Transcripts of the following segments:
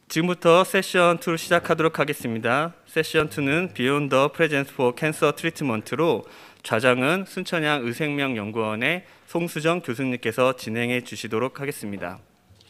지금부터 세션 2를 시작하도록 하겠습니다. 세션 2는 Beyond the Presence for Cancer Treatment로 좌장은 순천향 의생명연구원의 송수정 교수님께서 진행해 주시도록 하겠습니다.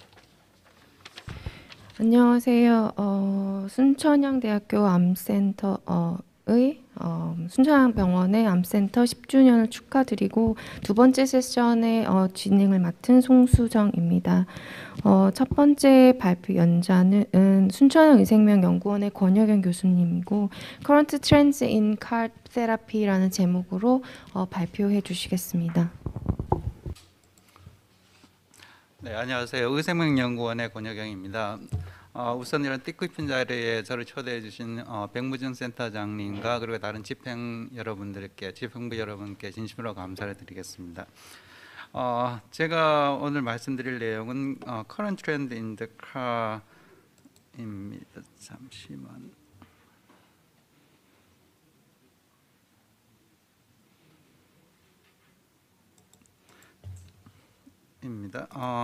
안녕하세요. 순천향대학교 암센터의 순천향병원의 암센터 10주년을 축하드리고 두 번째 세션의 진행을 맡은 송수정입니다. 첫 번째 발표 연자는 순천향 의생명연구원의 권혁연 교수님이고 Current Trends in CAR Therapy라는 제목으로 발표해 주시겠습니다. 네, 안녕하세요. 의생명연구원의 권혁영입니다. 우선 이런 뜻깊은 자리에 저를 초대해 주신 백무정 센터장님과 그리고 다른 집행부 여러분께 진심으로 감사를 드리겠습니다. 제가 오늘 말씀드릴 내용은 Current Trend in the CAR입니다. 잠시만. 입니다.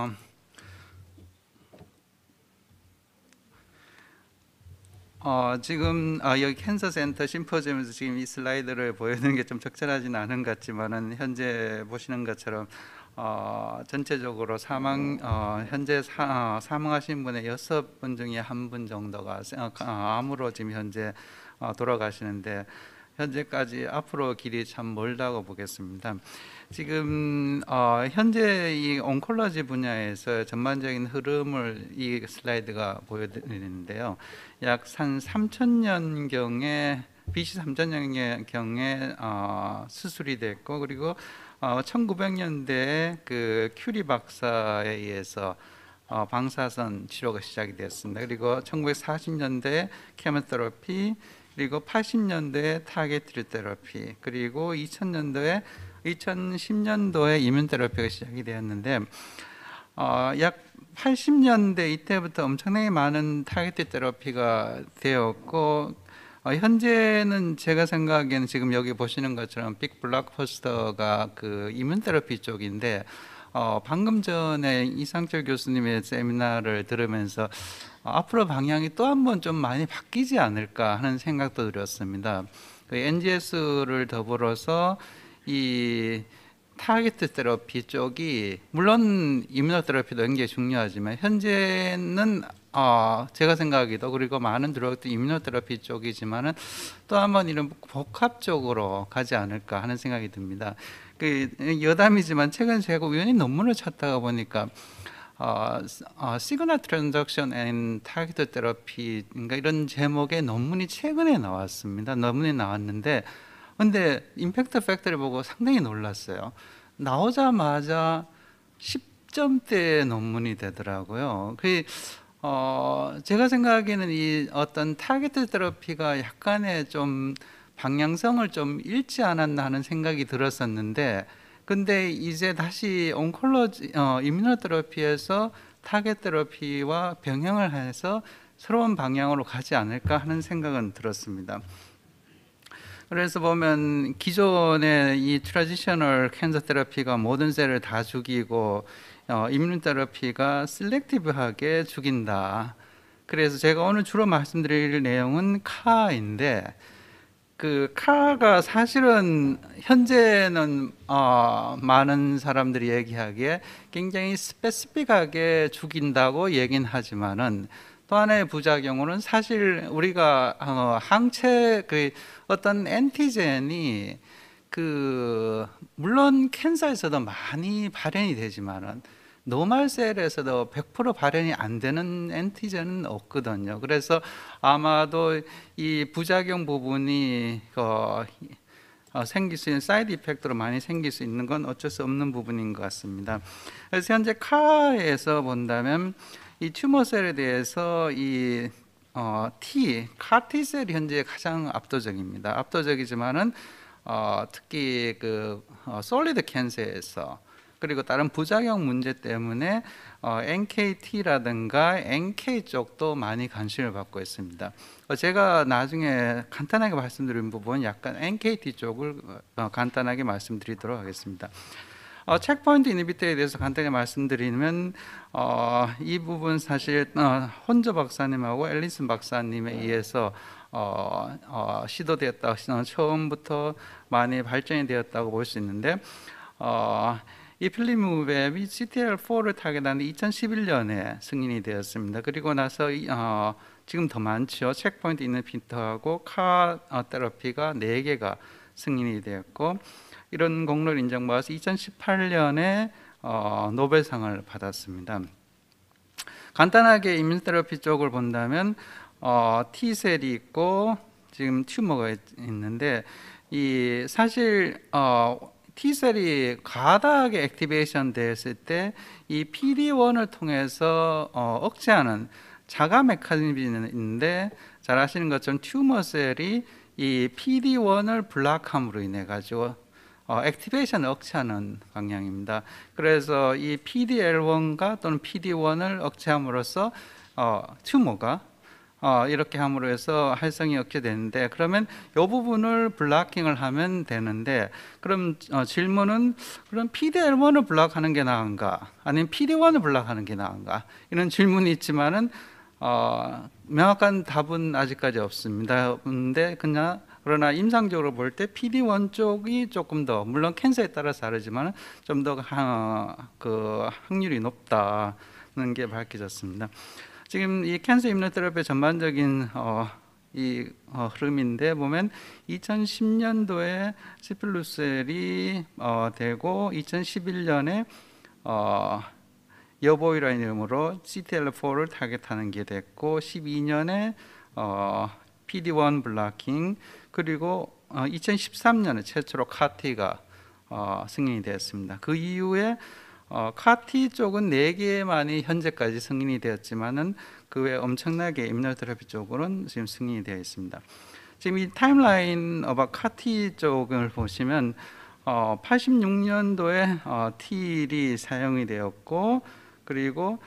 지금 여기 캔서 센터 심포지엄에서 지금 이 슬라이드를 보여드리는 게 좀 적절하지는 않은 것 같지만은 현재 보시는 것처럼 전체적으로 현재 사망하신 분의 6분 중에 1분 정도가 암으로 지금 현재 돌아가시는데 현재까지 앞으로 길이 참 멀다고 보겠습니다. 지금 현재 이 온콜로지 분야에서 전반적인 흐름을 이 슬라이드가 보여드리는데요. 약 한 3000년경에 BC 3000년경에 수술이 됐고 그리고 1900년대에 그 큐리 박사에 의해서 방사선 치료가 시작이 됐습니다. 그리고 1940년대에 케모테라피, 그리고 80년대에 타겟 테라피, 그리고 2010년도에 이뮨 테라피가 시작이 되었는데 약 80년대 이때부터 엄청나게 많은 타겟 테라피가 되었고 현재는 제가 생각하기에는 지금 여기 보시는 것처럼 빅 블록버스터가 그 이뮨 테라피 쪽인데 방금 전에 이상철 교수님의 세미나를 들으면서 앞으로 방향이 또 한 번 좀 많이 바뀌지 않을까 하는 생각도 들었습니다. 그 NGS를 더불어서 이 타겟 테라피 쪽이 물론 이뮤노테라피도 굉장히 중요하지만 현재는 제가 생각하기도 그리고 많은 드럭도 이뮤노테라피 쪽이지만은 또 한 번 이런 복합적으로 가지 않을까 하는 생각이 듭니다. 그 여담이지만 최근 제가 우연히 논문을 찾다가 보니까 시그널 트랜잭션 앤 타겟 테라피 이런 제목의 논문이 최근에 나왔습니다. 논문이 나왔는데 근데 임팩트 팩터를 보고 상당히 놀랐어요. 나오자마자 10점대 논문이 되더라고요. 제가 생각하기에는 이 어떤 타겟 테라피가 약간의 좀 방향성을 좀 잃지 않았나 하는 생각이 들었었는데 근데 이제 다시 온콜로지 이뮤노테라피에서 타겟 테라피와 병행을 해서 새로운 방향으로 가지 않을까 하는 생각은 들었습니다. 그래서 보면 기존의 이 트라디셔널 캔서 테라피가 모든 셀을 다 죽이고 이뮨 테라피가 셀렉티브하게 죽인다. 그래서 제가 오늘 주로 말씀드릴 내용은 카인데 그 카가 사실은 현재는 많은 사람들이 얘기하기에 굉장히 스페시픽하게 죽인다고 얘기는 하지만은 또 하나의 부작용으로는 사실 우리가 항체 그 어떤 엔티젠이 그 물론 캔서에서도 많이 발현이 되지만은 노멀 셀에서도 100% 발현이 안 되는 엔티젠은 없거든요. 그래서 아마도 이 부작용 부분이 생길 수 있는 사이드 이펙트로 많이 생길 수 있는 건 어쩔 수 없는 부분인 것 같습니다. 그래서 현재 카에서 본다면 이 튜머셀에 대해서 이 CAR-T셀이 현재 가장 압도적입니다. 압도적이지만은 특히 그 솔리드 캔서에서 그리고 다른 부작용 문제 때문에 NKT라든가 NK 쪽도 많이 관심을 받고 있습니다. 제가 나중에 간단하게 말씀드린 부분 약간 NKT 쪽을 간단하게 말씀드리도록 하겠습니다. 체크포인트 이니비터에 대해서 간단히 말씀드리면 이 부분 사실 혼저 박사님하고 앨리슨 박사님에 의해서 시도되었다. 처음부터 많이 발전이 되었다고 볼 수 있는데 이필리무맵이 CTLA4를 타겟하는 2011년에 승인이 되었습니다. 그리고 나서 지금 더 많죠. 체크포인트 이니비터하고 카 테라피가 4개가 승인이 되었고 이런 공로를 인정받아서 2018년에 노벨상을 받았습니다. 간단하게 이뮤노테라피 쪽을 본다면 T셀이 있고 지금 튜머가 있는데 이 사실 T셀이 과다하게 액티베이션 됐을 때 이 PD-1을 통해서 억제하는 자가 메커니즘이 있는데 잘 아시는 것처럼 튜머셀이 이 PD-1을 블락함으로 인해 가지고 액티베이션을 억제하는 방향입니다. 그래서 이 PD-L1과 또는 PD-1을 억제함으로써 튜머가 이렇게 함으로 해서 활성이 억제되는데 그러면 이 부분을 블락킹을 하면 되는데 그럼 질문은 그럼 PD-L1을 블락하는 게 나은가 아니면 PD-1을 블락하는 게 나은가 이런 질문이 있지만은 명확한 답은 아직까지 없습니다. 근데 그러나 임상적으로 볼 때 PD-1 쪽이 조금 더 물론 캔서에 따라서 다르지만 좀 더 그 확률이 높다는 게 밝혀졌습니다. 지금 이 캔서 임무노테라피의 전반적인 흐름인데 보면 2010년도에 시필루셀이 되고 2011년에 여보이라는 이름으로 CTLA4를 타겟하는 게 됐고 12년에 PD-1 블락킹 그리고 2013년에 최초로 카티가 승인이 되었습니다. 그 이후에 카티 쪽은 4개만이 현재까지 승인이 되었지만은 그 외에 엄청나게 임무노테라피 쪽으로는 지금 승인이 되어 있습니다. 지금 이 타임라인 카티 쪽을 보시면 86년도에 틸이 사용이 되었고 그리고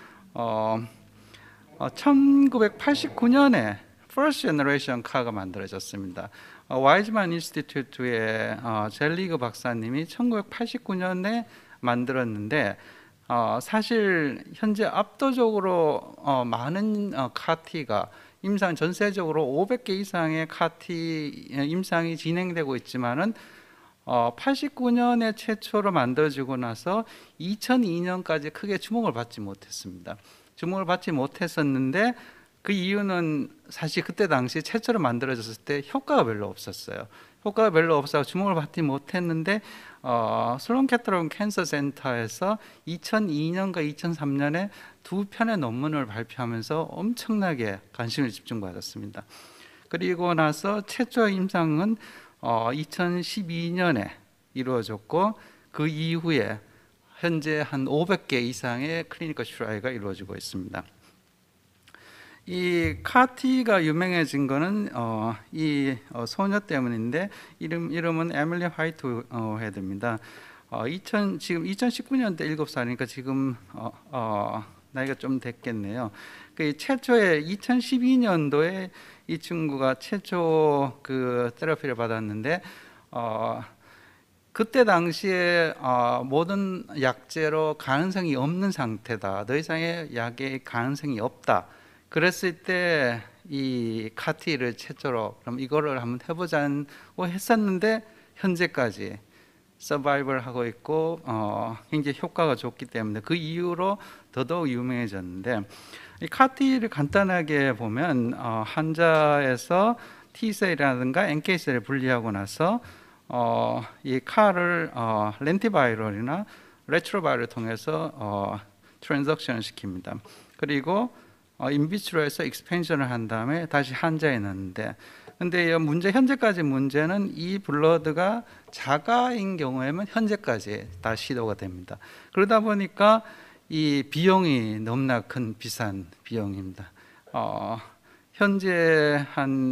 1989년에 First Generation 카가 만들어졌습니다. 와이즈만 인스티튜트의 젤리그 박사님이 1989년에 만들었는데 사실 현재 압도적으로 많은 카티가 임상 전세적으로 500개 이상의 카티 임상이 진행되고 있지만은 89년에 최초로 만들어지고 나서 2002년까지 크게 주목을 받지 못했습니다. 주목을 받지 못했었는데 그 이유는 사실 그때 당시 최초로 만들어졌을 때 효과가 별로 없었어요. 효과가 별로 없어서 주목을 받지 못했는데 슬론 케터론 캔서 센터에서 2002년과 2003년에 2편의 논문을 발표하면서 엄청나게 관심을 집중받았습니다. 그리고 나서 최초 임상은 2012년에 이루어졌고 그 이후에 현재 한 500개 이상의 클리니컬 트라이가 이루어지고 있습니다. 이 카티가 유명해진 거는 이 소녀 때문인데 이름은 에밀리 화이트 헤드입니다. 지금 2019년대 7살이니까 지금 나이가 좀 됐겠네요. 그 최초에 2012년도에 이 친구가 최초 그 테라피를 받았는데 그때 당시에 모든 약제로 가능성이 없는 상태다. 더 이상의 약의 가능성이 없다. 그랬을 때 이 카티를 최초로 그럼 이거를 한번 해보자고 했었는데 현재까지 서바이벌 하고 있고 굉장히 효과가 좋기 때문에 그 이후로 더더욱 유명해졌는데 이 카티를 간단하게 보면 환자에서 T셀이라든가 NK셀을 분리하고 나서 이 카를 렌티바이럴이나 레트로바이럴을 통해서 트랜석션을 시킵니다. 그리고 인비트로에서 익스펜션을 한 다음에 다시 환자에 넣는데 근데 현재까지 문제는 이 블러드가 자가인 경우에는 현재까지 다 시도가 됩니다. 그러다 보니까 이 비용이 너무나 큰 비싼 비용입니다. 현재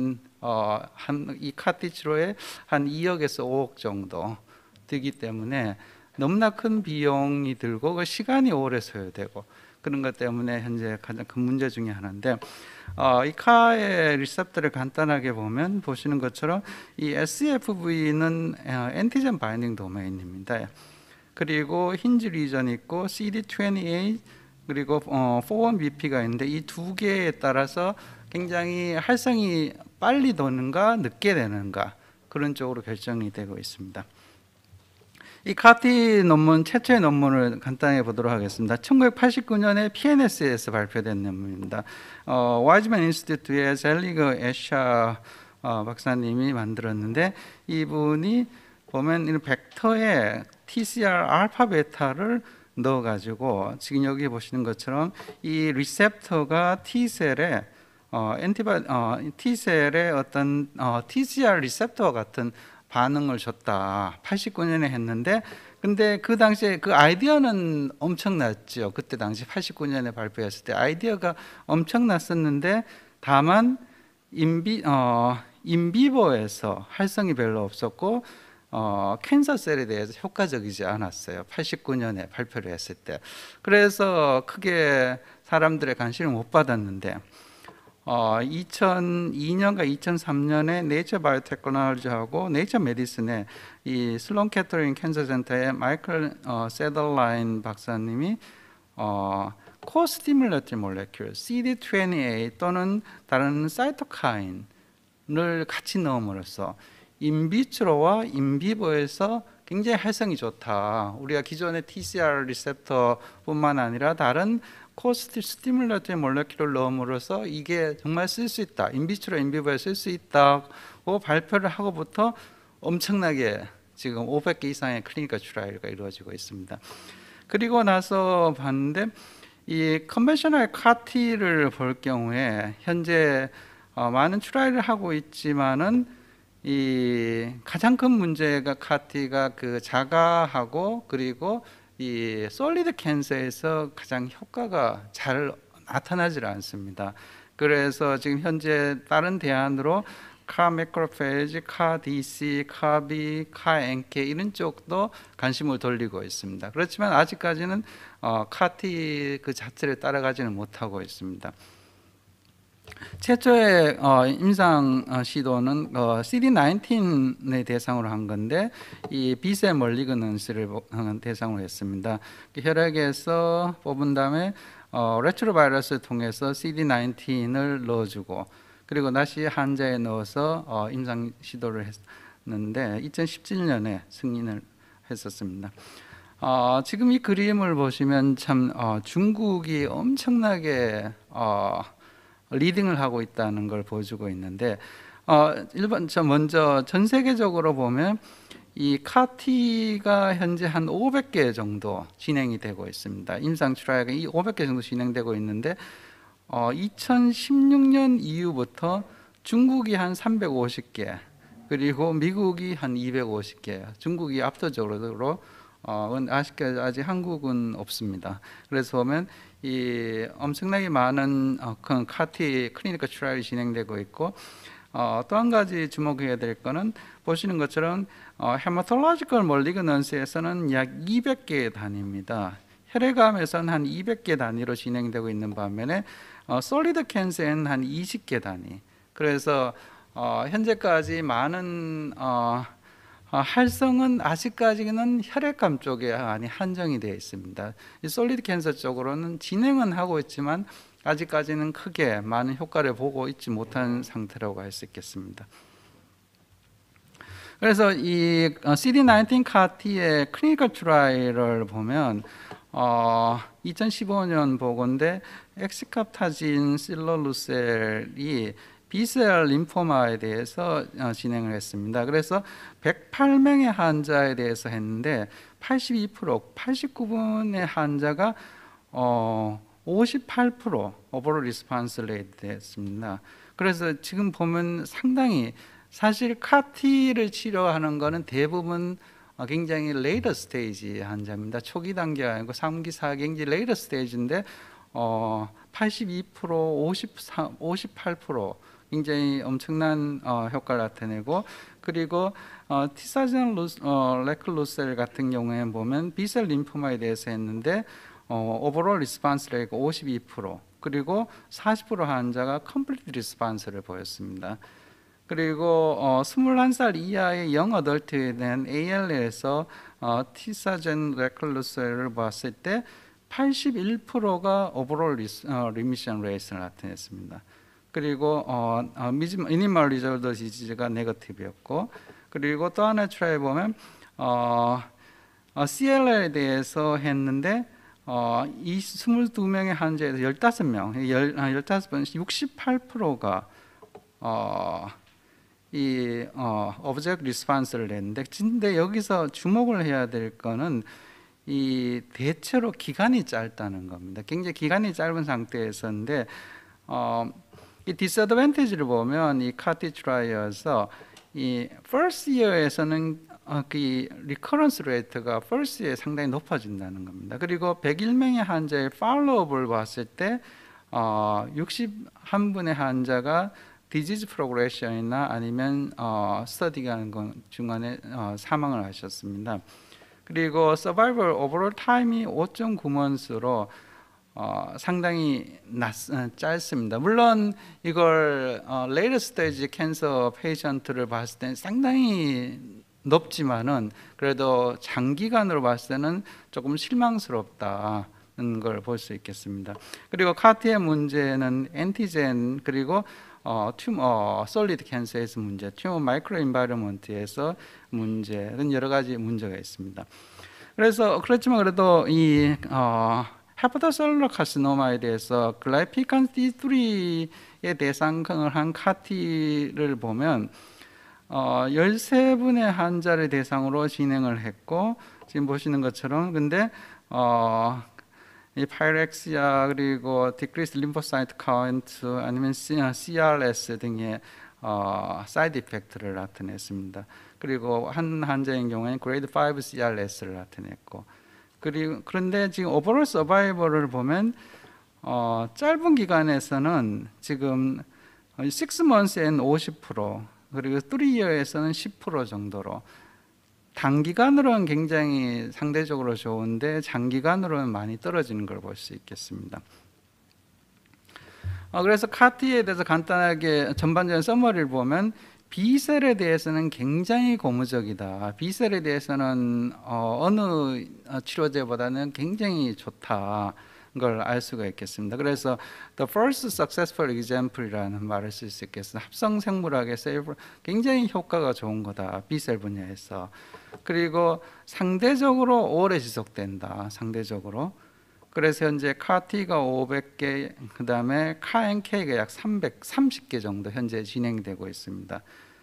이 카티 치료에 한 2억에서 5억 정도 들기 때문에 너무나 큰 비용이 들고 그 시간이 오래 소요되고 그런 것 때문에 현재 가장 큰 문제 중에 하나인데 이 카의 리셉터를 간단하게 보면 보시는 것처럼 이 SCFV는 엔티젠 바인딩 도메인입니다. 그리고 힌지 리전 있고 CD28 그리고 41BP가 있는데 이 두 개에 따라서 굉장히 활성이 빨리 도는가 늦게 되는가 그런 쪽으로 결정이 되고 있습니다. 이 카티 논문 최초의 논문을 간단히 보도록 하겠습니다. 1989년에 PNS에서 발표된 논문입니다. 와이즈맨 인스티튜트의 젤리거 애샤 박사님이 만들었는데 이분이 보면 이 벡터에 TCR 알파 베타를 넣어가지고 지금 여기 보시는 것처럼 이 리셉터가 T셀에 T셀의 어떤 TCR 리셉터와 같은 반응을 줬다. 89년에 했는데 근데 그 당시에 그 아이디어는 엄청났죠. 그때 당시 89년에 발표했을 때 아이디어가 엄청났었는데 다만 인비버에서 활성이 별로 없었고 캔서 셀에 대해서 효과적이지 않았어요. 89년에 발표를 했을 때. 그래서 크게 사람들의 관심을 못 받았는데 2002년과 2003년에 네이처 바이오테크놀로지하고 네이처 메디슨에 이 슬론 캐터링 캔서 센터의 마이클 세더라인 박사님이 코스티뮬러티브 몰레큘 CD28 또는 다른 사이토카인을 같이 넣음으로써 인비트로와 인비버에서 굉장히 활성이 좋다. 우리가 기존의 TCR 리셉터뿐만 아니라 다른 코스티뮬러티브 몰레큘을 넣음으로써 이게 정말 쓸 수 있다. 인비트로 인비버에 쓸 수 있다고 발표를 하고부터 엄청나게 지금 500개 이상의 클리니컬 트라이얼가 이루어지고 있습니다. 그리고 나서 봤는데 이 컨벤셔널 CAR-T를 볼 경우에 현재 많은 트라이를 하고 있지만은 이 가장 큰 문제가 CAR-T가 그 자가하고 그리고 이 솔리드 캔서에서 가장 효과가 잘 나타나질 않습니다. 그래서 지금 현재 다른 대안으로 카 매크로페이지, 카 DC, 카비, 카 NK 이런 쪽도 관심을 돌리고 있습니다. 그렇지만 아직까지는 CAR-T 그 자체를 따라가지는 못하고 있습니다. 최초의 임상 시도는 CD19의 대상으로 한 건데 이 B셀 멀리그넌스를 대상으로 했습니다. 혈액에서 뽑은 다음에 레트로바이러스를 통해서 CD19을 넣어주고 그리고 다시 환자에 넣어서 임상 시도를 했는데 2017년에 승인을 했었습니다. 지금 이 그림을 보시면 참 중국이 엄청나게 리딩을 하고 있다는 걸 보여주고 있는데 먼저 전 세계적으로 보면 이 CAR-T가 현재 한 500개 정도 진행이 되고 있습니다. 임상 트라이얼이 500개 정도 진행되고 있는데 2016년 이후부터 중국이 한 350개 그리고 미국이 한 250개 중국이 압도적으로 아직 한국은 없습니다. 그래서 보면 이 엄청나게 많은 CAR-T 클리니컬 트라이얼이 진행되고 있고 또 한 가지 주목해야 될 거는 보시는 것처럼 헤마톨로지컬 멀리그넌스에서는 약 200개 단위입니다. 혈액암에서는 한 200개 단위로 진행되고 있는 반면에 솔리드 캔서에는 한 20개 단위. 그래서 현재까지 많은 활성은 아직까지는 혈액암 쪽에 많이 한정이 되어 있습니다. 이 솔리드 캔서 쪽으로는 진행은 하고 있지만 아직까지는 크게 많은 효과를 보고 있지 못한 상태라고 할 수 있겠습니다. 그래서 이 CD19 CAR-T의 클리니컬 트라이얼을 보면 2015년 보고인데 엑시캅타진 실러루셀이 B셀 림포마에 대해서 진행을 했습니다. 그래서 108명의 환자에 대해서 했는데 89분의 환자가 58% 오버롤 리스폰스 레이트 됐습니다. 그래서 지금 보면 상당히 사실 CAR-T를 치료하는 거는 대부분 굉장히 레이더 스테이지 환자입니다. 초기 단계가 아니고 3기, 4기인지 레이더 스테이지인데 82%, 58% 굉장히 엄청난 효과를 나타내고 그리고 티사진 레클루셀 같은 경우에 보면 B셀 림포마에 대해서 했는데 오버롤 리스폰스 레이트가 52% 그리고 40% 환자가 컴플리트 리스폰스를 보였습니다. 그리고 21살 이하의 영 어덜트에 대한 ALL에서 티사젠 레클루스를 봤을 때 81%가 오버롤 리미션 레이스를 나타냈습니다. 그리고 미니멀 리졸더 디지즈가 네거티브였고, 그리고 또 하나 트라이 보면 CLL에 대해서 했는데 이 22명의 환자에서 15명, 15번 68%가 이 오브젝트 리스폰스를 냈는데, 근데 여기서 주목을 해야 될 거는 이 대체로 기간이 짧다는 겁니다. 굉장히 기간이 짧은 상태에서인데 이 디스어드밴티지를 보면 이 카티 트라이어에서 이 first year에서는 그 리커런스 레이트가 first year에 상당히 높아진다는 겁니다. 그리고 101명의 환자의 팔로우업을 봤을 때 61분의 환자가 디지즈 프로그레션이나 아니면 스터디가 하는 건 중간에 사망을 하셨습니다. 그리고 서바이벌 오버롤 타임이 5.9months로 상당히 짧습니다. 물론 이걸 레이터 스테이지 캔서 페이션트를 봤을 때는 상당히 높지만은 그래도 장기간으로 봤을 때는 조금 실망스럽다는 걸 볼 수 있겠습니다. 그리고 카티의 문제는 엔티젠, 그리고 튜머 솔리드 캔서에서 문제, 튜머 마이크로 인바이러먼트에서 문제는 여러 가지 문제가 있습니다. 그래서 그렇지만 그래도 이 헤파토셀룰러 카시노마에 대해서 글라이피칸 D3의 대상을 한 카티를 보면 13분의 환자를 대상으로 진행을 했고, 지금 보시는 것처럼 근데 이 파이렉시아 그리고 디크리스 림포사이트 카운트 아니면 CRS 등의 사이드 이펙트를 나타냈습니다. 그리고 한 환자인 경우에는 그레이드 5 CRS를 나타냈고, 그런데 지금 오버롤 서바이벌을 보면 짧은 기간에서는 지금 6months에는 50%, 그리고 3year에서는 10% 정도로, 단기간으로는 굉장히 상대적으로 좋은데 장기간으로는 많이 떨어지는 걸 볼 수 있겠습니다. 그래서 카티에 대해서 간단하게 전반적인 서머리를 보면 B셀에 대해서는 굉장히 고무적이다. B셀에 대해서는 어느 치료제보다는 굉장히 좋다. 걸 알 수가 있겠습니다. 그래서 the first successful example이라는 말을 쓸 수 있겠습니다. 합성 생물학에서 굉장히 효과가 좋은 거다. B셀 분야에서. 그리고 상대적으로 오래 지속된다. 상대적으로. 그래서 현재 CAR-T가 500개, 그 다음에 CAR-NK가 약 330개 정도 현재 진행되고 있습니다.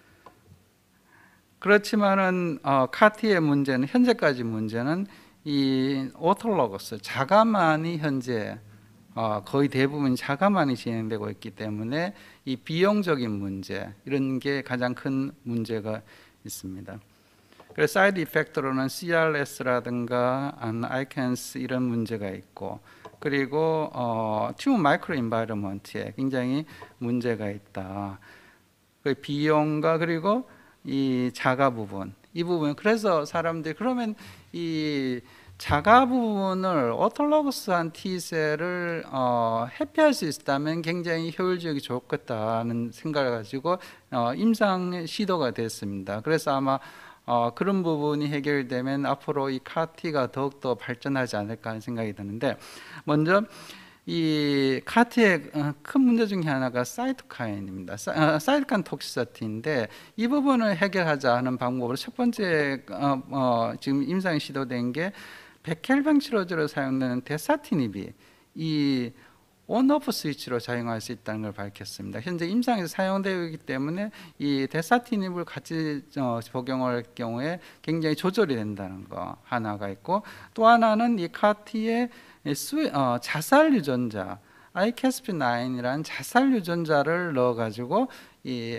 그렇지만은 CAR-T의 문제는, 현재까지 문제는 이 오토로거스 자가만이 현재 거의 대부분 자가만이 진행되고 있기 때문에 이 비용적인 문제, 이런 게 가장 큰 문제가 있습니다. 그래서 사이드 이펙트로는 CRS라든가 ICANS 이런 문제가 있고, 그리고 튜머 마이크로 인바이러먼트에 굉장히 문제가 있다. 그 비용과 그리고 이 자가 부분, 이 부분. 그래서 사람들이 그러면 이 자가 부분을 오토로거스한 T셀을 회피할 수 있다면 굉장히 효율적이 좋겠다는 생각을 가지고 임상 시도가 됐습니다. 그래서 아마 그런 부분이 해결되면 앞으로 이 CAR-T가 더욱더 발전하지 않을까 하는 생각이 드는데, 먼저 이 CAR-T의 큰 문제 중에 하나가 사이토카인입니다. 사이토카인 톡시시티인데, 이 부분을 해결하자 하는 방법으로 첫 번째 지금 임상이 시도된 게 백혈병 치료제로 사용되는 데사티닙이 이 온오프 스위치로 작용할 수 있다는 걸 밝혔습니다. 현재 임상에서 사용되고 있기 때문에 이 데사티닙을 같이 복용할 경우에 굉장히 조절이 된다는 거 하나가 있고, 또 하나는 이 CAR-T의 자살 유전자 iCASP9이라는 자살 유전자를 넣어가지고 이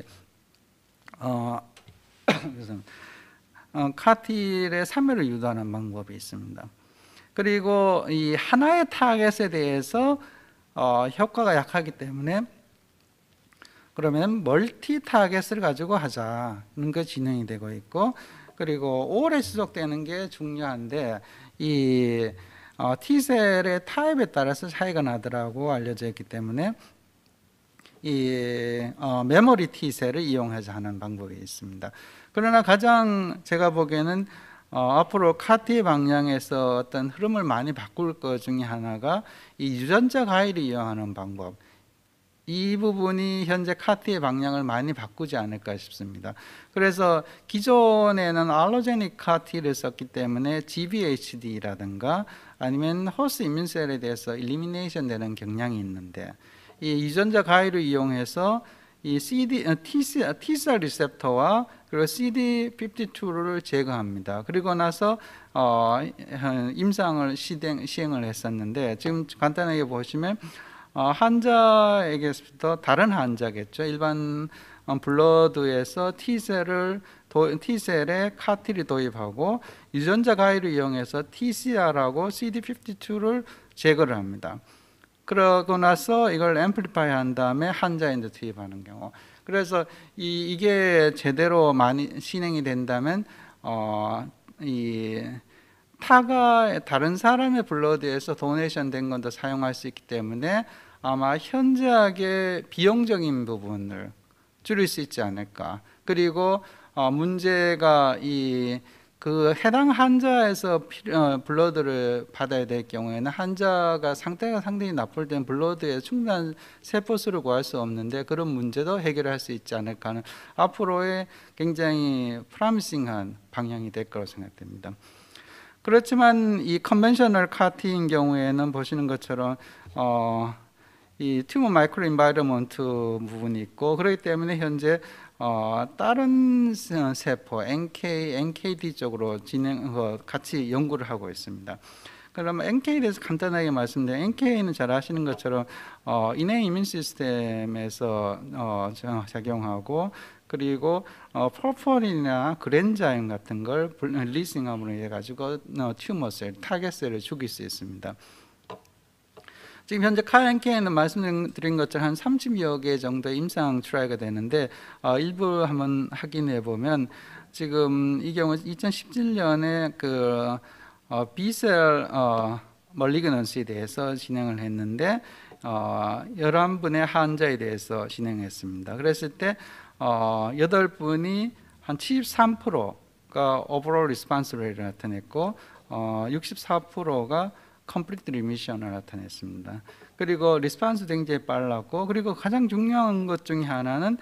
CAR-T의 참여를 유도하는 방법이 있습니다. 그리고 이 하나의 타겟에 대해서 효과가 약하기 때문에 그러면 멀티 타겟을 가지고 하자는 게 진행이 되고 있고, 그리고 오래 지속되는 게 중요한데 이 T셀의 타입에 따라서 차이가 나더라고 알려져 있기 때문에 메모리 T셀을 이용해서 하는 방법이 있습니다. 그러나 가장 제가 보기에는 앞으로 카티 방향에서 어떤 흐름을 많이 바꿀 것 중에 하나가 이 유전자 가위를 이용하는 방법, 이 부분이 현재 카티의 방향을 많이 바꾸지 않을까 싶습니다. 그래서 기존에는 알로제닉 카티를 썼기 때문에 GVHD라든가 아니면 호스트 이민셀에 대해서 일리미네이션 되는 경향이 있는데, 이 유전자 가위를 이용해서 이 T셀 리셉터와 그리고 CD52를 제거합니다. 그리고 나서 임상을 시행을 했었는데, 지금 간단하게 보시면 환자에게서부터 다른 환자겠죠. 일반 블러드에서 T셀에 카티를 도입하고 유전자 가위를 이용해서 TCR하고 CD52를 제거를 합니다. 그러고 나서 이걸 앰플리파이 한 다음에 환자에 투입하는 경우. 그래서 이게 제대로 많이 진행이 된다면 이 다른 사람의 블러드에서 도네이션 된 것도 사용할 수 있기 때문에 아마 현저하게 비용적인 부분을 줄일 수 있지 않을까. 그리고 문제가 그 해당 환자에서 블러드를 받아야 될 경우에는 환자가 상태가 상당히 나쁠 때는 블러드에 충분한 세포수를 구할 수 없는데, 그런 문제도 해결할 수 있지 않을까 하는 앞으로의 굉장히 프라미싱한 방향이 될 거라고 생각됩니다. 그렇지만 이 컨벤셔널 카티인 경우에는 보시는 것처럼 이 튜머 마이크로 인바이러먼트 부분이 있고, 그렇기 때문에 현재 다른 세포 NKD 쪽으로 같이 연구를 하고 있습니다. 그러면 NK에 대해서 간단하게 말씀드리면, NK는 잘 아시는 것처럼 인내 이민 시스템에서 작용하고, 그리고 프로폴린이나 그랜자임 같은 걸 리싱함으로 해가지고 튜머셀, 타겟셀을 죽일 수 있습니다. 지금 현재 CAR-NK는 말씀드린 것처럼 한 30여 개 정도 임상 트라이가 되는데, 일부 한번 확인해 보면 지금 이 경우 2017년에 그 B셀 멀리그넌시에 대해서 진행을 했는데 11분의 환자에 대해서 진행했습니다. 그랬을 때 8분이 한 73%가 오버롤 리스폰스 레이트를 나타냈고 64%가 컴플리트 리미션을 나타냈습니다. 그리고 리스폰스 굉장히 빨랐고, 그리고 가장 중요한 것 중에 하나는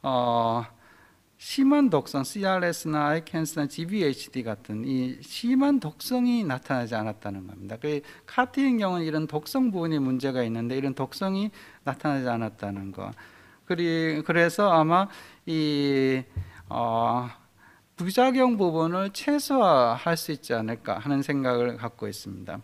심한 독성 CRS나 ICANS나 GVHD 같은 이 심한 독성이 나타나지 않았다는 겁니다. 그 카티의 경우는 이런 독성 부분이 문제가 있는데 이런 독성이 나타나지 않았다는 거. 그래서 아마 이 부작용 부분을 최소화할 수 있지 않을까 하는 생각을 갖고 있습니다.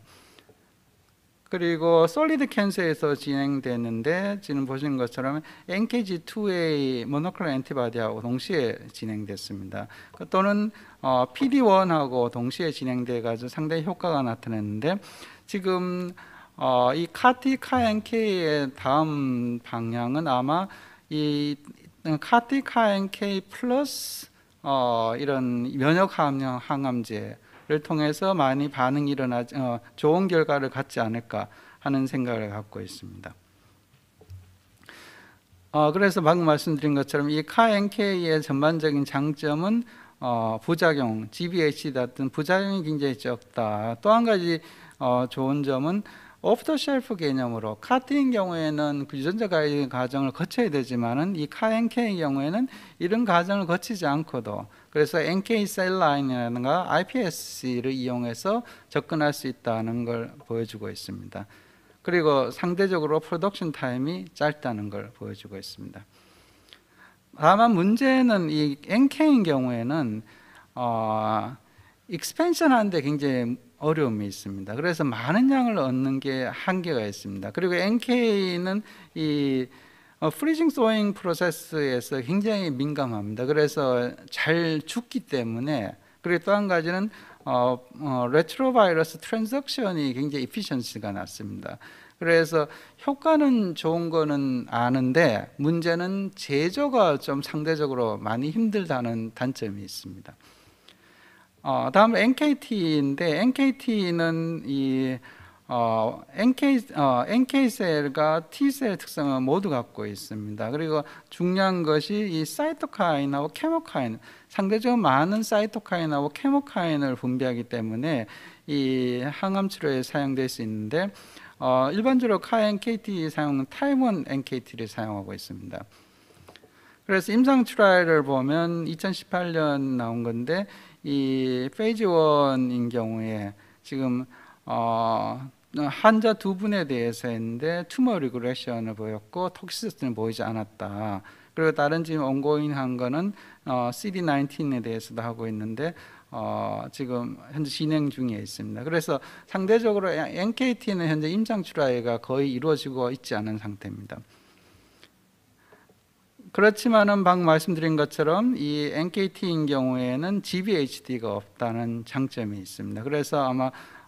그리고 솔리드 캔서에서 진행되는데, 지금 보시는 것처럼 NKG2A 모노클로널 엔티바디하고 동시에 진행됐습니다. 또는 PD-1하고 동시에 진행돼 가지고 상당히 효과가 나타났는데, 지금 이 CAR-T, CAR-NK의 다음 방향은 아마 이 CAR-T, CAR-NK 플러스 이런 면역 항암제 를 통해서 많이 반응이 일어나지 좋은 결과를 갖지 않을까 하는 생각을 갖고 있습니다. 그래서 방금 말씀드린 것처럼 이 CAR-NK의 전반적인 장점은 부작용, GVHD 같은 부작용이 굉장히 적다. 또 한 가지 좋은 점은 오프 더 쉘프 개념으로 CAR-T인 경우에는 그 유전자 가위 과정을 거쳐야 되지만은 이 CAR-NK의 경우에는 이런 과정을 거치지 않고도, 그래서 NK 셀라인이라든가 iPSC를 이용해서 접근할 수 있다는 걸 보여주고 있습니다. 그리고 상대적으로 프로덕션 타임이 짧다는 걸 보여주고 있습니다. 다만 문제는 이 NK인 경우에는 익스펜션 하는데 굉장히 어려움이 있습니다. 그래서 많은 양을 얻는 게 한계가 있습니다. 그리고 NK는 이 프리징 소잉 프로세스에서 굉장히 민감합니다. 그래서 잘 죽기 때문에, 그리고 또 한 가지는 레트로바이러스 트랜잭션이 굉장히 이피션시가 낮습니다. 그래서 효과는 좋은 거는 아는데 문제는 제조가 좀 상대적으로 많이 힘들다는 단점이 있습니다. 다음 NKT인데, NKT는 이 NK 셀과 T 셀 특성을 모두 갖고 있습니다. 그리고 중요한 것이 이 사이토카인하고 케모카인, 상대적으로 많은 사이토카인하고 케모카인을 분비하기 때문에 이 항암 치료에 사용될 수 있는데 일반적으로 CAR-NKT 사용은 타입 1 NKT를 사용하고 있습니다. 그래서 임상 트라이얼을 보면 2018년 나온 건데 이 페이즈 1인 경우에 지금 환자 두 분에 대해서 했는데 투머 리그레션을 보였고 톡시시티는 보이지 않았다. 그리고 다른 지금 온고잉한 거는 CD19에 대해서도 하고 있는데 지금 현재 진행 중에 있습니다. 그래서 상대적으로 NKT는 현재 임상 트라이가 거의 이루어지고 있지 않은 상태입니다. 그렇지만은 방금 말씀드린 것처럼 이 NKT인 경우에는 GVHD가 없다는 장점이 있습니다. 그래서 아마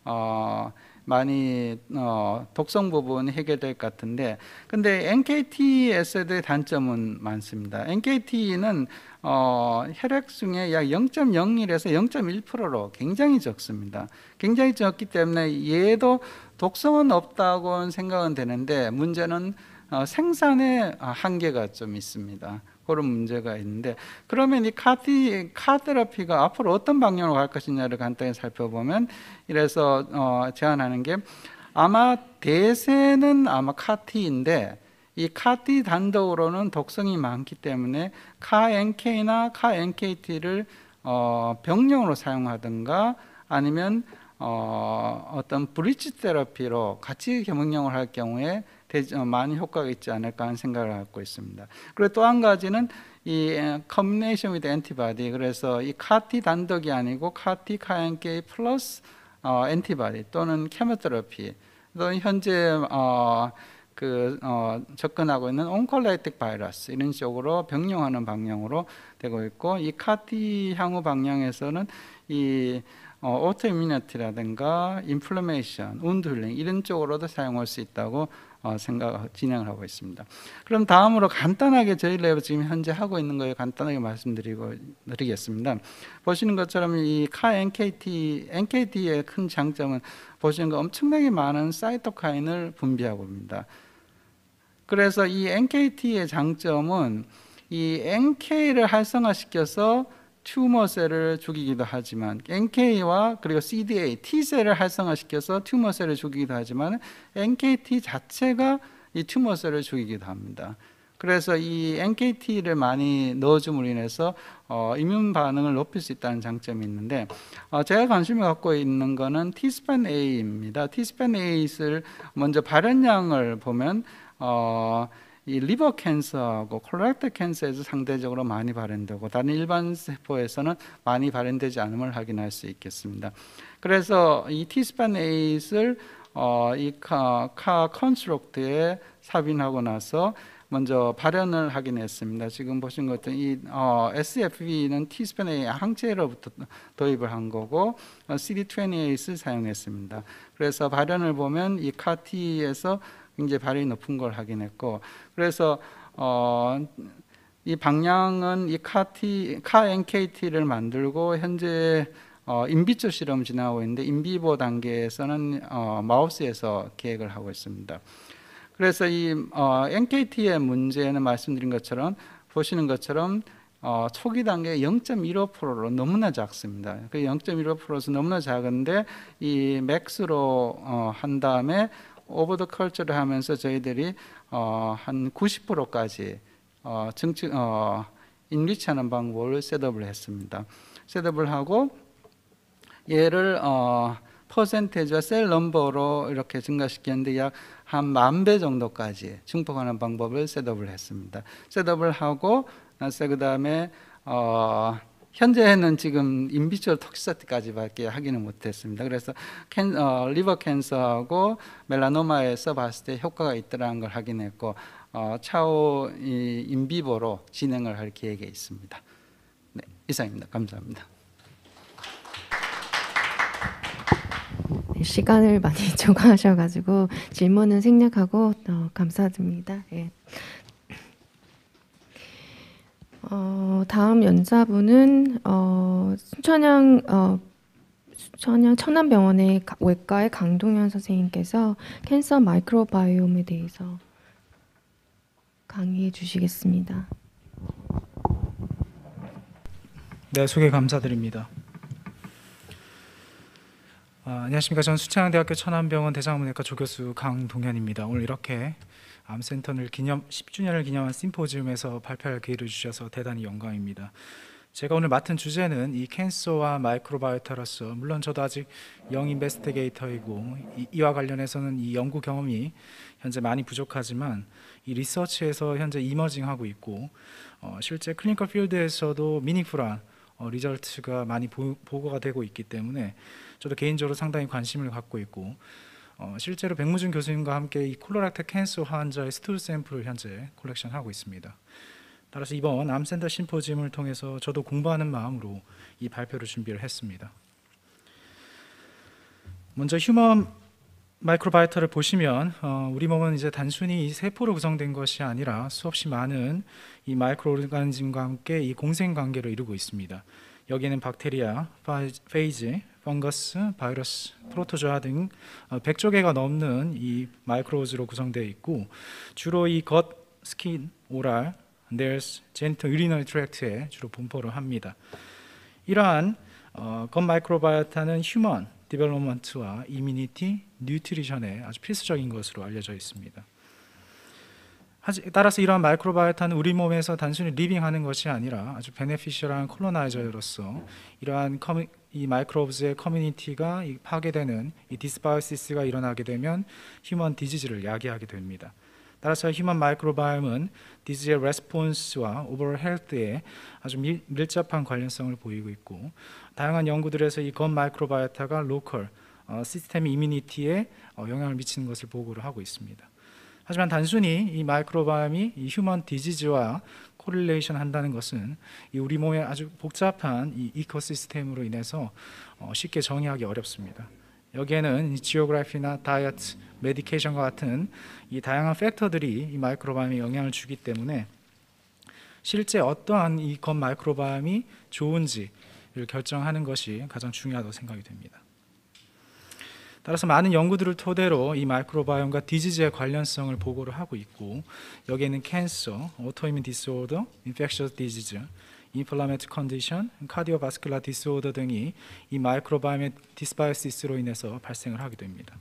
많이 독성 부분이 해결될 것 같은데, 근데 NKT에서의 단점은 많습니다. NKT는 혈액 중에 약 0.01에서 0.1%로 굉장히 적습니다. 굉장히 적기 때문에 얘도 독성은 없다고 생각은 되는데 문제는 생산에 한계가 좀 있습니다. 그런 문제가 있는데, 그러면 이 카 테라피가 앞으로 어떤 방향으로 갈 것이냐를 간단히 살펴보면, 이래서 제안하는 게 아마 대세는 아마 카티인데 이 카티 단독으로는 독성이 많기 때문에 CAR-NK나 CAR-NKT를 병용으로 사용하든가 아니면 어떤 브리지 테라피로 같이 병용을 할 경우에 많이 효과가 있지 않을까 하는 생각을 갖고 있습니다. 그리고 또 한 가지는 이 combination with antibody, 그래서 이 CAR-T 단독이 아니고 CAR-T, CAR-NK 플러스 엔티바디 또는 케모테라피, 또는 현재 접근하고 있는 온콜라이틱 바이러스 이런 쪽으로 병용하는 방향으로 되고 있고, 이 CAR-T 향후 방향에서는 이 오토이뮤니티라든가 인플레메이션, 우운드 힐링 이런 쪽으로도 사용할 수 있다고 진행을 하고 있습니다. 그럼 다음으로 간단하게 저희 랩 지금 현재 하고 있는 거에 간단하게 말씀드리겠습니다. 보시는 것처럼 이 NKT의 큰 장점은 보시는 거 엄청나게 많은 사이토카인을 분비하고 있습니다. 그래서 이 NKT의 장점은 이 NK를 활성화시켜서 튜머셀을 죽이기도 하지만, NK와 그리고 CD8, T셀을 활성화시켜서 튜머셀을 죽이기도 하지만 NKT 자체가 이 튜머셀을 죽이기도 합니다. 그래서 이 NKT를 많이 넣어줌으로 인해서 이뮨 반응을 높일 수 있다는 장점이 있는데, 제가 관심을 갖고 있는 거는 T-스pan A입니다. T-스pan A를 먼저 발현량을 보면 이 리버 캔서하고 콜레렉터 캔서에서 상대적으로 많이 발현되고 다른 일반 세포에서는 많이 발현되지 않음을 확인할 수 있겠습니다. 그래서 이 T-스pan 8을 이 카 컨스트럭트에 삽입하고 나서 먼저 발현을 하긴 했습니다. 지금 보신 것처럼 이 SFV는 T-스pan 8 항체로부터 도입을 한 거고 CD28을 사용했습니다. 그래서 발현을 보면 이 CAR-T에서 굉장히 발현이 높은 걸 확인했고, 그래서 이 방향은 이 CAR-NKT를 만들고 현재 인비트로 실험 진행하고 있는데 인비보 단계에서는 마우스에서 계획을 하고 있습니다. 그래서 이 NKT의 문제는 말씀드린 것처럼 보시는 것처럼 초기 단계 0.15%로 너무나 작습니다. 그 0.15%에서 너무나 작은데 이 맥스로 한 다음에 오버 더 컬처를 하면서 저희들이 한 90%까지 인리치하는 방법을 셋업을 했습니다. 셋업을 하고 얘를 퍼센테이지와 셀 넘버로 이렇게 증가시켰는데 약 한 10,000배 정도까지 증폭하는 방법을 셋업을 했습니다. 셋업을 하고 나서 그 다음에 현재는 지금 인비트로 톡시시티까지밖에 하기는 못했습니다. 그래서 리버 캔서하고 멜라노마에서 봤을 때 효과가 있다는 걸 확인했고 차후 인비보로 진행을 할 계획에 있습니다. 네, 이상입니다. 감사합니다. 네, 시간을 많이 초과하셔가지고 질문은 생략하고 감사드립니다. 예. 다음 연사분은 순천향 천안병원의 외과의 강동현 선생님께서 캔서 마이크로바이옴에 대해서 강의해 주시겠습니다. 네, 소개 감사드립니다. 안녕하십니까. 저는 수창대학교 천안병원 대장암내과 조교수 강동현입니다. 오늘 이렇게 암센터를 10주년을 기념한 심포지움에서 발표할 기회를 주셔서 대단히 영광입니다. 제가 오늘 맡은 주제는 이 캔서와 마이크로바이오타로서, 물론 저도 아직 영 인베스티게이터이고 이와 관련해서는 이 연구 경험이 현재 많이 부족하지만 이 리서치에서 현재 이머징하고 있고 실제 클리니컬 필드에서도 미니풀한 리절트가 많이 보고가 되고 있기 때문에 저도 개인적으로 상당히 관심을 갖고 있고 실제로 백무준 교수님과 함께 이 콜로렉탈 캔서 환자의 스툴 샘플을 현재 콜렉션하고 있습니다. 따라서 이번 암센터 심포지움을 통해서 저도 공부하는 마음으로 이 발표를 준비를 했습니다. 먼저 휴먼 마이크로바이오타를 보시면 우리 몸은 이제 단순히 이 세포로 구성된 것이 아니라 수없이 많은 이 마이크로 오르가니즘과 함께 이 공생 관계를 이루고 있습니다. 여기에는 박테리아, 페이지, 펑거스, 바이러스, 프로토조아 등 100조 개가 넘는 이 마이크로즈로 구성되어 있고 주로 이 겉, 스킨, 오랄, 네일스, 제니털, 유리너리 트랙트에 주로 분포를 합니다. 이러한 겉 마이크로바이오타는 휴먼 디벨롭먼트와 이뮤니티, 뉴트리션에 아주 필수적인 것으로 알려져 있습니다. 따라서 이러한 마이크로바이오타는 우리 몸에서 단순히 리빙하는 것이 아니라 아주 베네피셜한 콜로나이저로서 이러한 이 마이크로브즈의 커뮤니티가 파괴되는 이 디스바이오시스가 일어나게 되면 휴먼 디지즈를 야기하게 됩니다. 따라서 휴먼 마이크로바이옴은 디지즈의 레스폰스와 오버올 헬스에 아주 밀접한 관련성을 보이고 있고 다양한 연구들에서 이 겉 마이크로바이오타가 로컬 시스템 이뮤니티에 영향을 미치는 것을 보고를 하고 있습니다. 하지만 단순히 이 마이크로바이옴이 이 휴먼 디지즈와 코릴레이션 한다는 것은 이 우리 몸의 아주 복잡한 이 이코시스템으로 인해서 쉽게 정의하기 어렵습니다. 여기에는 지오그래피나 다이어트, 메디케이션과 같은 이 다양한 팩터들이 이 마이크로바이옴에 영향을 주기 때문에 실제 어떠한 이 겉 마이크로바이옴이 좋은지를 결정하는 것이 가장 중요하다고 생각이 됩니다. 따라서 많은 연구들을 토대로 이 마이크로바이옴과 디지즈의 관련성을 보고를 하고 있고 여기에는 캔서, 오토이뮨 디스오더, 인펙셔스 디지즈, 인플라메이터리 컨디션, 카디오바스큘라 디스오더 등이 이 마이크로바이옴의 디스바이오시스로 인해서 발생을 하게 됩니다.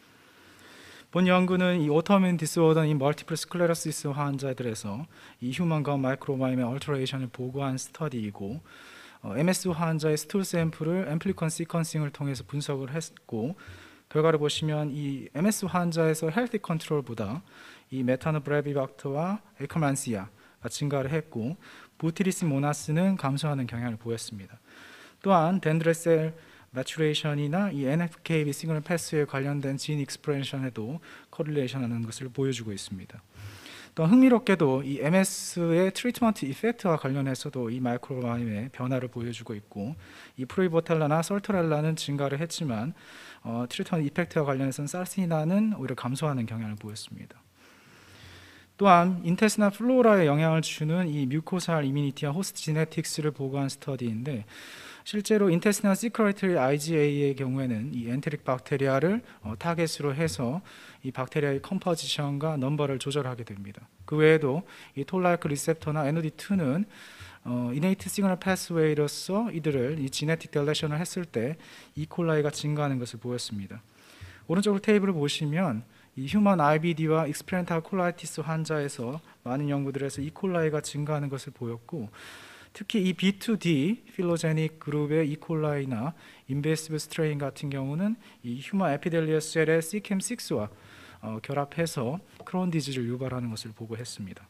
본 연구는 이 오토이뮨 디스오더, 이 멀티플 스클레로시스 환자들에서 이 휴먼 겉 마이크로바이옴의 얼터레이션을 보고한 스터디이고 MS 환자의 스툴 샘플을 앰플리콘 시퀀싱을 통해서 분석을 했고 결과를 보시면 이 MS 환자에서 헬티 컨트롤보다 이 메타노브레비박터와 에커만시아가 증가를 했고 부티리스 모나스는 감소하는 경향을 보였습니다. 또한 덴드레셀 매추레이션이나 이 NFKB 시그널 패스에 관련된 진 익스프레션에도 코릴레이션하는 것을 보여주고 있습니다. 또 흥미롭게도 이 MS의 트리트먼트 이펙트와 관련해서도 이 마이크로바이옴의 변화를 보여주고 있고 이 프로이보텔라나 솔토렐라는 증가를 했지만 트리트먼트 이펙트와 관련해서는 살시나는 오히려 감소하는 경향을 보였습니다. 또한 인테스티널 플로라에 영향을 주는 이 뮤코살 이뮤니티와 호스트 지네틱스를 보고한 스터디인데 실제로 인테스티널 시크레터리 IgA의 경우에는 이 엔테릭 박테리아를 타겟으로 해서 이 박테리아의 컴포지션과 넘버를 조절하게 됩니다. 그 외에도 이 톨라이크 리셉터나 NOD2는 이네이트 시그널 패스웨이로서 이들을 이 지네틱 델레션을 했을 때 이콜라이가 증가하는 것을 보였습니다. 오른쪽 테이블을 보시면 이 휴먼 IBD와 익스페리멘탈 콜라이티스 환자에서 많은 연구들에서 이콜라이가 증가하는 것을 보였고 특히 이 B2D 필로제닉 그룹의 이콜라이나 인베시브 스트레인 같은 경우는 이 휴먼 에피델리어스 셀의 CCAM6와 결합해서 크론 디지즈를 유발하는 것을 보고했습니다.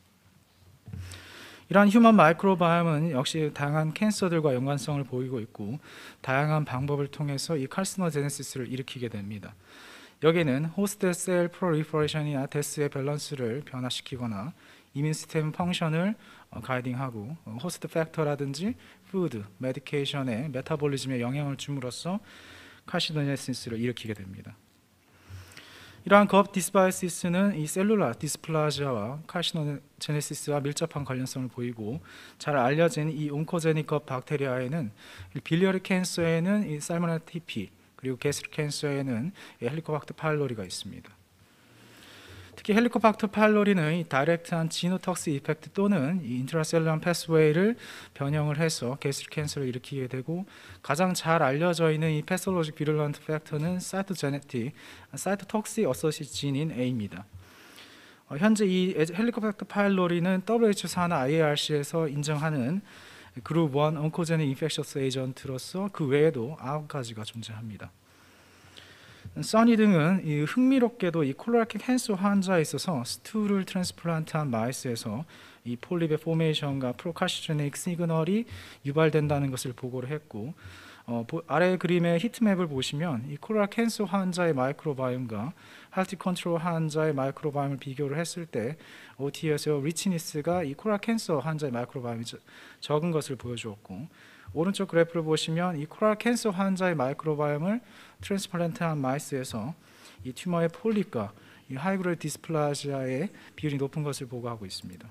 이러한 휴먼 마이크로바이옴은 역시 다양한 캔서들과 연관성을 보이고 있고 다양한 방법을 통해서 이 칼시노제네시스를 일으키게 됩니다. 여기에는 호스트 셀 프로리퍼레이션이나 데스의 밸런스를 변화시키거나 이뮨 시스템 펑션을 가이딩하고 호스트 팩터라든지 푸드, 메디케이션의 메타볼리즘에 영향을 줌으로써 칼시노제네시스를 일으키게 됩니다. 이러한 겁 디스바이시스는 이 셀룰라 디스플라지아와 칼시노제네시스와 밀접한 관련성을 보이고, 잘 알려진 이 온코제닉 겁 박테리아에는 빌리어리 캔서에는 이 살모넬라 TP, 그리고 게스트릭 캔서에는 이 헬리코박터 파일로리가 있습니다. 특히 헬리코박터 파일로리는 이 다이렉트한 지노톡스 이펙트 또는 이 인트라셀룰러 패스웨이를 변형을 해서 게스트릭 캔서를 일으키게 되고, 가장 잘 알려져 있는 이 패솔로직 비룰런트 팩터는 사이토제네틱, 사이토톡시 어서시진인 A입니다. 현재 이 헬리코박터 파일로리는 WHO 산하 IARC에서 인정하는 그룹 1 온코제닉 인펙셔스 에이전트로서 그 외에도 9가지가 존재합니다. 써니 등은 이 흥미롭게도 이 콜로라킬 캔서 환자에 있어서 스툴을 트랜스플란트한 마이스에서 이 폴립의 포메이션과 프로카시제닉 시그널이 유발된다는 것을 보고를 했고, 아래 그림의 히트맵을 보시면 이 콜로라 캔서 환자의 마이크로바이옴과 헬티 컨트롤 환자의 마이크로바이옴을 비교를 했을 때 OT에서 리치니스가 이 콜로라 캔서 환자의 마이크로바이옴이 적은 것을 보여주었고, 오른쪽 그래프를 보시면 이 콜로라 캔서 환자의 마이크로바이옴을 트랜스플란트한 마이스에서 이 튜머의 폴립과 이 하이그레이드 디스플라지아의 비율이 높은 것을 보고하고 있습니다.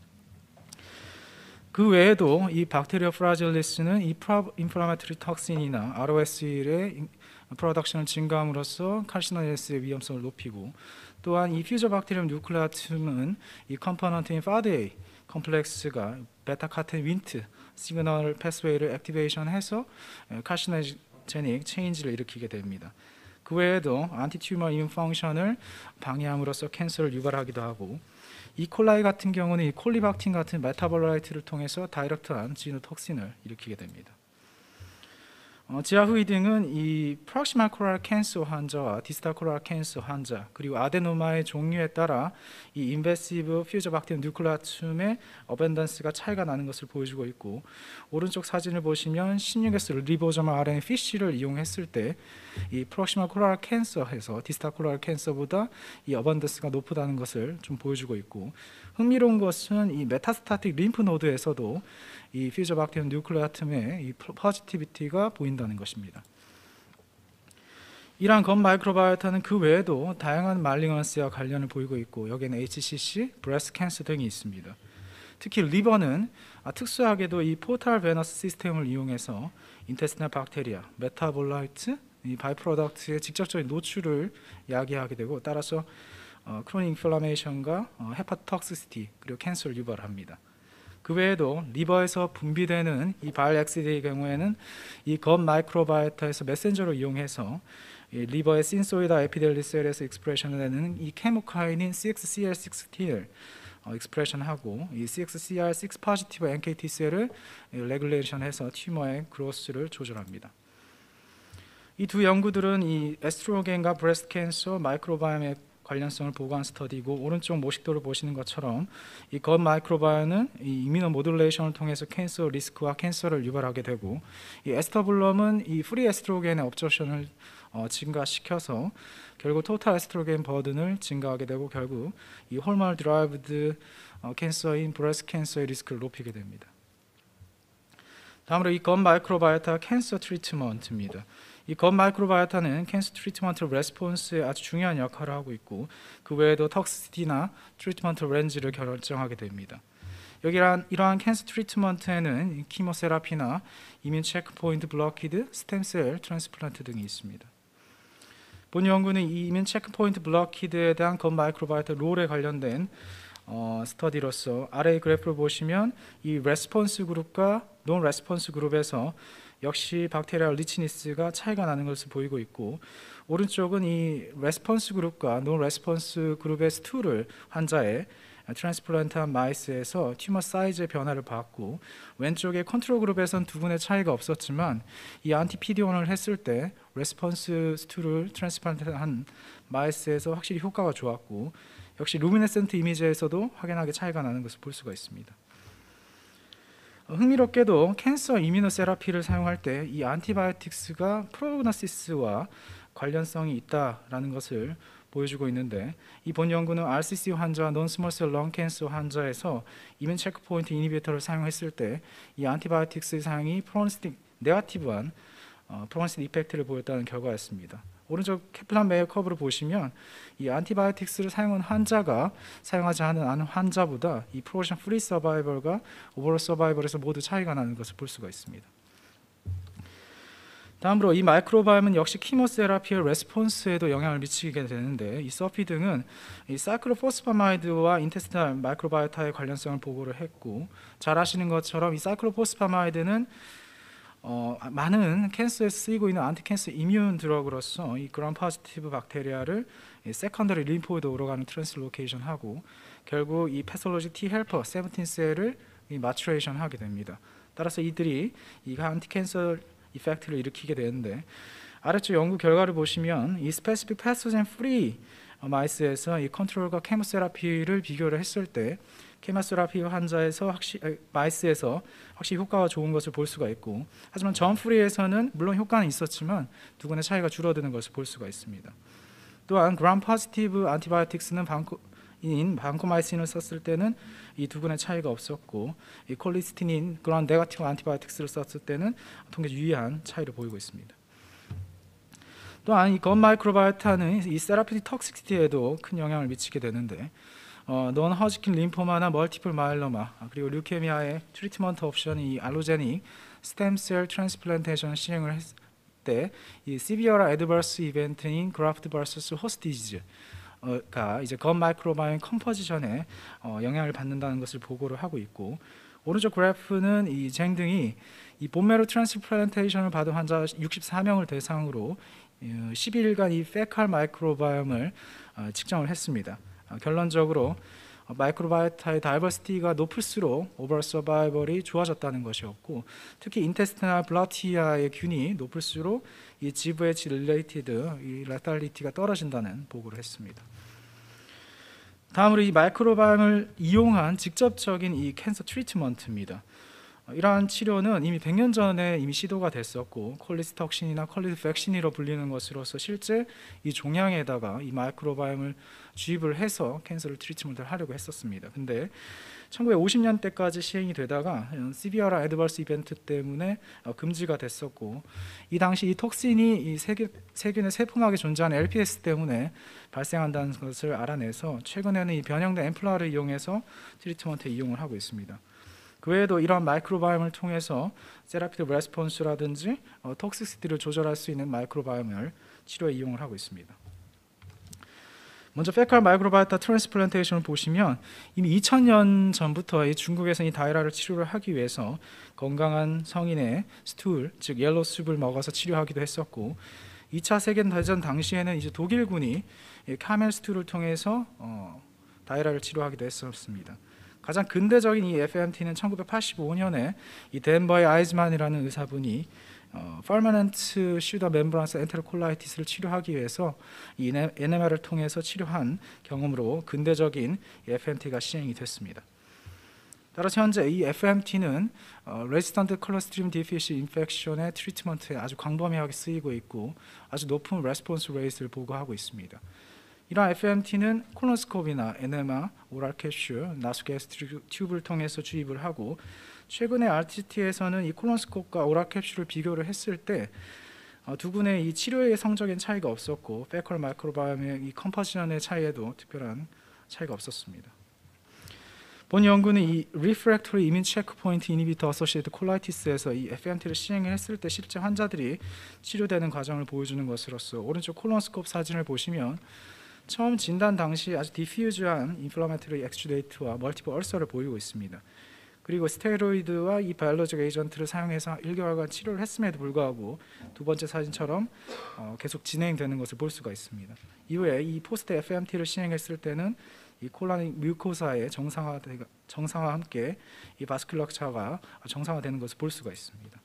그 외에도 이 박테리아 프라질리스는 이 인플라마토리 톡신이나 ROS1의 프로덕션을 증가함으로써 칼시노제네시스의 위험성을 높이고, 또한 이 퓨저박테리움 뉴클레아툼은 이 컴포넌트인 파드A 컴플렉스가 베타카텐 윈트 시그널 패스웨이를 액티베이션해서 칼시노제닉 체인지를 일으키게 됩니다. 그 외에도 안티튜머 이뮨 펑션을 방해함으로써 캔서를 유발하기도 하고, 이콜라이 같은 경우는 이 콜리박틴 같은 메타볼라이트를 통해서 다이렉트한 지노톡신을 일으키게 됩니다. 지하 후이 등은 이 프록시말 콜랄 캔서 환자와 디스탈 콜랄 캔서 환자, 그리고 아데노마의 종류에 따라 이 인베시브 퓨저박테리움 뉴클레아툼의 어벤던스가 차이가 나는 것을 보여주고 있고, 오른쪽 사진을 보시면 16S 리보저멀 RNA 피쉬를 이용했을 때 이 프록시말 콜랄 캔서에서 디스탈 콜랄 캔서보다 이 어벤던스가 높다는 것을 좀 보여주고 있고, 흥미로운 것은 이 메타스타틱 림프 노드에서도 이 퓨저박테리움 뉴클레아툼의 이 포지티비티가 보인다는 것입니다. 이러한 건 마이크로바이오타는 그 외에도 다양한 말링언스와 관련을 보이고 있고, 여기에는 HCC, 브레스트 캔서 등이 있습니다. 특히 리버는 특수하게도 이 포탈 베너스 시스템을 이용해서 인테스티널 박테리아, 메타볼라이트, 이 바이프로덕트의 직접적인 노출을 야기하게 되고, 따라서 크로닉 인플라메이션과 헤파톡시시티, 그리고 캔서를 유발합니다. 그 외에도 리버에서 분비되는 이 바이엑시드의 경우에는 이 건 마이크로바이오타에서 메신저로 이용해서 이 리버의 신소이다 에피델리셀에서 익스프레션되는 이 케모카인인 CXCR6T를 익스프레션하고, 이 CXCR6 포지티브 NKT 셀을 레귤레이션해서 튜머의 그로스를 조절합니다. 이 두 연구들은 이 에스트로겐과 브레스트 캔서 마이크로바이옴의 관련성을 보고한 스터디고, 오른쪽 모식도를 보시는 것처럼 이 건 마이크로바이옴은 이 이뮤노 모듈레이션을 통해서 캔서 리스크와 캔서를 유발하게 되고, 이 에스터블럼은 이 프리 에스트로겐의 업저션을 증가시켜서 결국 토탈 에스트로겐 버든을 증가하게 되고, 결국 이 호르몬 드라이브드 캔서인 브레스트 캔서의 리스크를 높이게 됩니다. 다음으로 이 건 마이크로바이오타 캔서 트리트먼트입니다. 이 건 마이크로바이오타는 캔서 트리트먼트 레스폰스에 아주 중요한 역할을 하고 있고, 그 외에도 톡시티나 트리트먼트 렌즈를 결정하게 됩니다. 이러한 캔서 트리트먼트에는 키모세라피나 이뮨 체크포인트 블로키드, 스템셀 트랜스플란트 등이 있습니다. 본 연구는 이 이뮨 체크포인트 블로키드에 대한 건 마이크로바이오타 롤에 관련된 스터디로서 아래의 그래프를 보시면 이 레스폰스 그룹과 논 레스폰스 그룹에서 역시 박테리아 리치니스가 차이가 나는 것을 보이고 있고, 오른쪽은 이 레스폰스 그룹과 논 레스폰스 그룹의 스툴을 환자의 트랜스플란트한 마이스에서 튜머 사이즈의 변화를 봤고, 왼쪽의 컨트롤 그룹에선 두 분의 차이가 없었지만 이 안티피디온을 했을 때 레스폰스 스툴을 트랜스플란트한 마이스에서 확실히 효과가 좋았고, 역시 루미네센트 이미지에서도 확연하게 차이가 나는 것을 볼 수가 있습니다. 흥미롭게도 캔서 이뮤노세라피를 사용할 때 이 안티바이오틱스가 프로그노시스와 관련성이 있다라는 것을 보여주고 있는데, 이 본 연구는 RCC 환자와 논스몰셀 렁캔서 환자에서 이뮨 체크포인트 이니비터를 사용했을 때 이 안티바이오틱스 사용이 프로그노스틱 네거티브한 프로그노스틱 이펙트를 보였다는 결과였습니다. 오른쪽 케플란 메이어 커브를 보시면 이 안티바이오틱스를 사용한 환자가 사용하지 않은 환자보다 이 프로포션 프리 서바이벌과 오버롤 서바이벌에서 모두 차이가 나는 것을 볼 수가 있습니다. 다음으로 이 마이크로바이옴은 역시 키모세라피의 레스폰스에도 영향을 미치게 되는데 이 서피 등은 이 사이클로포스파마이드와 인테스티널 마이크로바이오타의 관련성을 보고를 했고, 잘 아시는 것처럼 이 사이클로포스파마이드는 많은 캔서에 쓰이고 있는 안티캔서 이뮨 드러그로서 이 그람 포지티브 박테리아를 세컨더리 림포이드로 가는 트랜슬로케이션하고 결국 이 패솔로지 T 헬퍼 17셀을 마추레이션 하게 됩니다. 따라서 이들이 이 안티캔서 이펙트를 일으키게 되는데, 아래쪽 연구 결과를 보시면 이 스페시픽 패소젠 프리 마이스에서 이 컨트롤과 케모세라피를 비교를 했을 때 케모세라피 환자에서 마이스에서 확실히 효과가 좋은 것을 볼 수가 있고, 하지만 전 프리에서는 물론 효과는 있었지만 두 군의 차이가 줄어드는 것을 볼 수가 있습니다. 또한 그람 포지티브 안티바이오틱스는 반코마이신을 썼을 때는 이 두 군의 차이가 없었고, 이 콜리스틴인 그런 네거티브 안티바이오틱스를 썼을 때는 통계 유의한 차이를 보이고 있습니다. 또한 이 건 마이크로바이오타는 이 세라피틱 톡시시티에도 큰 영향을 미치게 되는데, 논 허지킨 림포마나 멀티플 마일로마 그리고 류케미아의 트리트먼트 옵션이 이 알로제닉 스템셀 트랜스플란테이션 시행을 했을 때 이 시비어라 애드버스 이벤트인 그라프트 버서스 호스트 디지즈 가 이제 건 마이크로바이옴 컴포지션에 영향을 받는다는 것을 보고를 하고 있고, 오른쪽 그래프는 이 쟁 등이 이 본메로 트랜스플란테이션을 받은 환자 64명을 대상으로 12일간 이 페칼 마이크로바이옴을 측정을 했습니다. 결론적으로 마이크로바이오타의 다이버시티가 높을수록 오버롤 서바이벌이 좋아졌다는 것이었고, 특히 인테스티널 블라티아의 균이 높을수록 이 GVH 릴레이티드 이 레탈리티가 떨어진다는 보고를 했습니다. 다음으로 이 마이크로바이옴을 이용한 직접적인 이 캔서 트리트먼트입니다. 이러한 치료는 이미 100년 전에 이미 시도가 됐었고, 콜리스톡신이나 콜리백신이로 불리는 것으로서 실제 이 종양에다가 이 마이크로바이옴을 주입을 해서 캔서를 트리트먼트를 하려고 했었습니다. 근데 1950년대까지 시행이 되다가 시비어라 애드버스 이벤트 때문에 금지가 됐었고, 이 당시 이 톡신이 이 세균의 세포막에 존재하는 LPS 때문에 발생한다는 것을 알아내서 최근에는 이 변형된 앰플라를 이용해서 트리트먼트에 이용을 하고 있습니다. 그 외에도 이러한 마이크로바이옴을 통해서 세라피틱 레스폰스라든지 톡시시티를 조절할 수 있는 마이크로바이옴을 치료에 이용을 하고 있습니다. 먼저 페칼 마이크로바이오타 트랜스플란테이션을 보시면 이미 2000년 전부터 이 중국에서 이 다이라를 치료를 하기 위해서 건강한 성인의 스툴, 즉 옐로우 숲을 먹어서 치료하기도 했었고, 2차 세계대전 당시에는 이제 독일군이 카멜 스툴을 통해서 다이라를 치료하기도 했었습니다. 가장 근대적인 이 FMT는 1985년에 이 덴버의 아이즈만이라는 의사분이 퍼머넌트 슈더 멤브란스 엔테로콜라이티스를 치료하기 위해서 이 NMR을 통해서 치료한 경험으로 근대적인 FMT가 시행이 됐습니다. 따라서 현재 이 FMT는 레지스턴트 클로스트리움 디피시 인펙션의 트리트먼트에 아주 광범위하게 쓰이고 있고 아주 높은 레스폰스 레이트를 보고하고 있습니다. 이러한 FMT는 콜로노스코피나 NMR, 오랄 캡슐, 나소가스 튜브를 통해서 주입을 하고, 최근에 RTT에서는 이 콜로노스코프과 오랄 캡슐을 비교를 했을 때 두 군의 이 치료의 성적인 차이가 없었고, 페컬 마이크로바이옴의 이 컴포지션의 차이에도 특별한 차이가 없었습니다. 본 연구는 이 Refractory Immune Checkpoint Inhibitor Associated Colitis에서 이 FMT를 시행을 했을 때 실제 환자들이 치료되는 과정을 보여주는 것으로서 오른쪽 콜로노스코프 사진을 보시면 처음 진단 당시 아주 디퓨즈한 인플라메토리 엑스주데이트와 멀티플 얼서를 보이고 있습니다. 그리고 스테로이드와 이 바이올로직 에이전트를 사용해서 1개월간 치료를 했음에도 불구하고 두 번째 사진처럼 계속 진행되는 것을 볼 수가 있습니다. 이후에 이 포스트 FMT를 시행했을 때는 이 콜라닉 뮤코사의 정상화와 함께 이 바스큘러처가 정상화되는 것을 볼 수가 있습니다.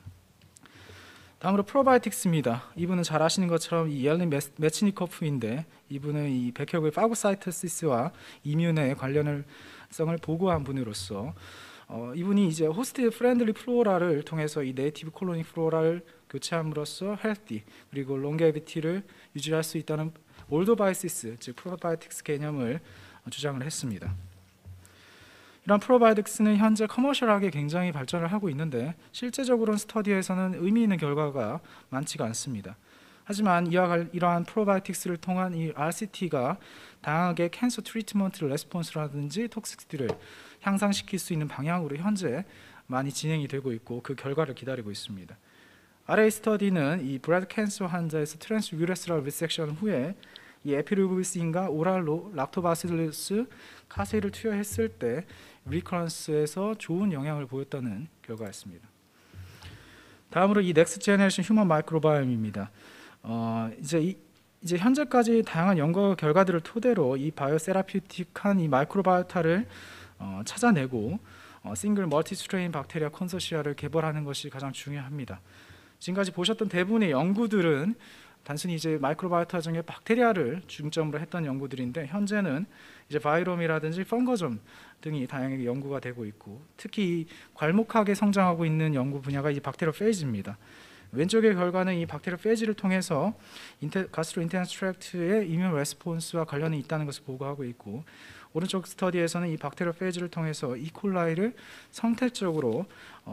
다음으로 프로바이오틱스입니다. 이분은 잘 아시는 것처럼 이 옐린 메치니코프인데, 이분은 이 백혈구의 파고사이토시스와 이뮨의 관련성을 보고한 분으로서 이분이 이제 호스트 프렌들리 플로라를 통해서 이 네이티브 콜로니 플로라를 교체함으로써 헬티 그리고 롱게비티를 유지할 수 있다는 올도바이시스, 즉 프로바이오틱스 개념을 주장을 했습니다. 이런 프로바이오틱스는 현재 커머셜하게 굉장히 발전을 하고 있는데 실제적으로는 스터디에서는 의미 있는 결과가 많지가 않습니다. 하지만 이러한 프로바이오틱스를 통한 이 RCT가 다양하게 캔서 트리트먼트 레스폰스라든지 톡시티를 향상시킬 수 있는 방향으로 현재 많이 진행이 되고 있고 그 결과를 기다리고 있습니다. RA 스터디는 이 브레드 캔서 환자에서 트랜스 유레스럴 리섹션 후에 이 에피루비신과 오랄로 락토바실루스 카세이를 투여했을 때 리커런스에서 좋은 영향을 보였다는 결과였습니다. 다음으로 이 넥스트 제너레이션 휴먼 마이크로바이옴입니다. 이제 현재까지 다양한 연구 결과들을 토대로 이 바이오 세라피틱한 이 마이크로바이오타를 찾아내고 싱글 멀티 스트레인 박테리아 컨소시아를 개발하는 것이 가장 중요합니다. 지금까지 보셨던 대부분의 연구들은 단순히 이제 마이크로바이오타 중에 박테리아를 중점으로 했던 연구들인데 현재는 이제 바이롬이라든지 펑거점 등이 다양하게 연구가 되고 있고 특히 괄목하게 성장하고 있는 연구 분야가 이 박테리오페이지입니다. 왼쪽의 결과는 이 박테리오페이지를 통해서 가스트로인테스타인al 트랙트의 이뮤 레스폰스와 관련이 있다는 것을 보고하고 있고 오른쪽 스터디에서는 이 박테리오페이지를 통해서 이콜라이를 선택적으로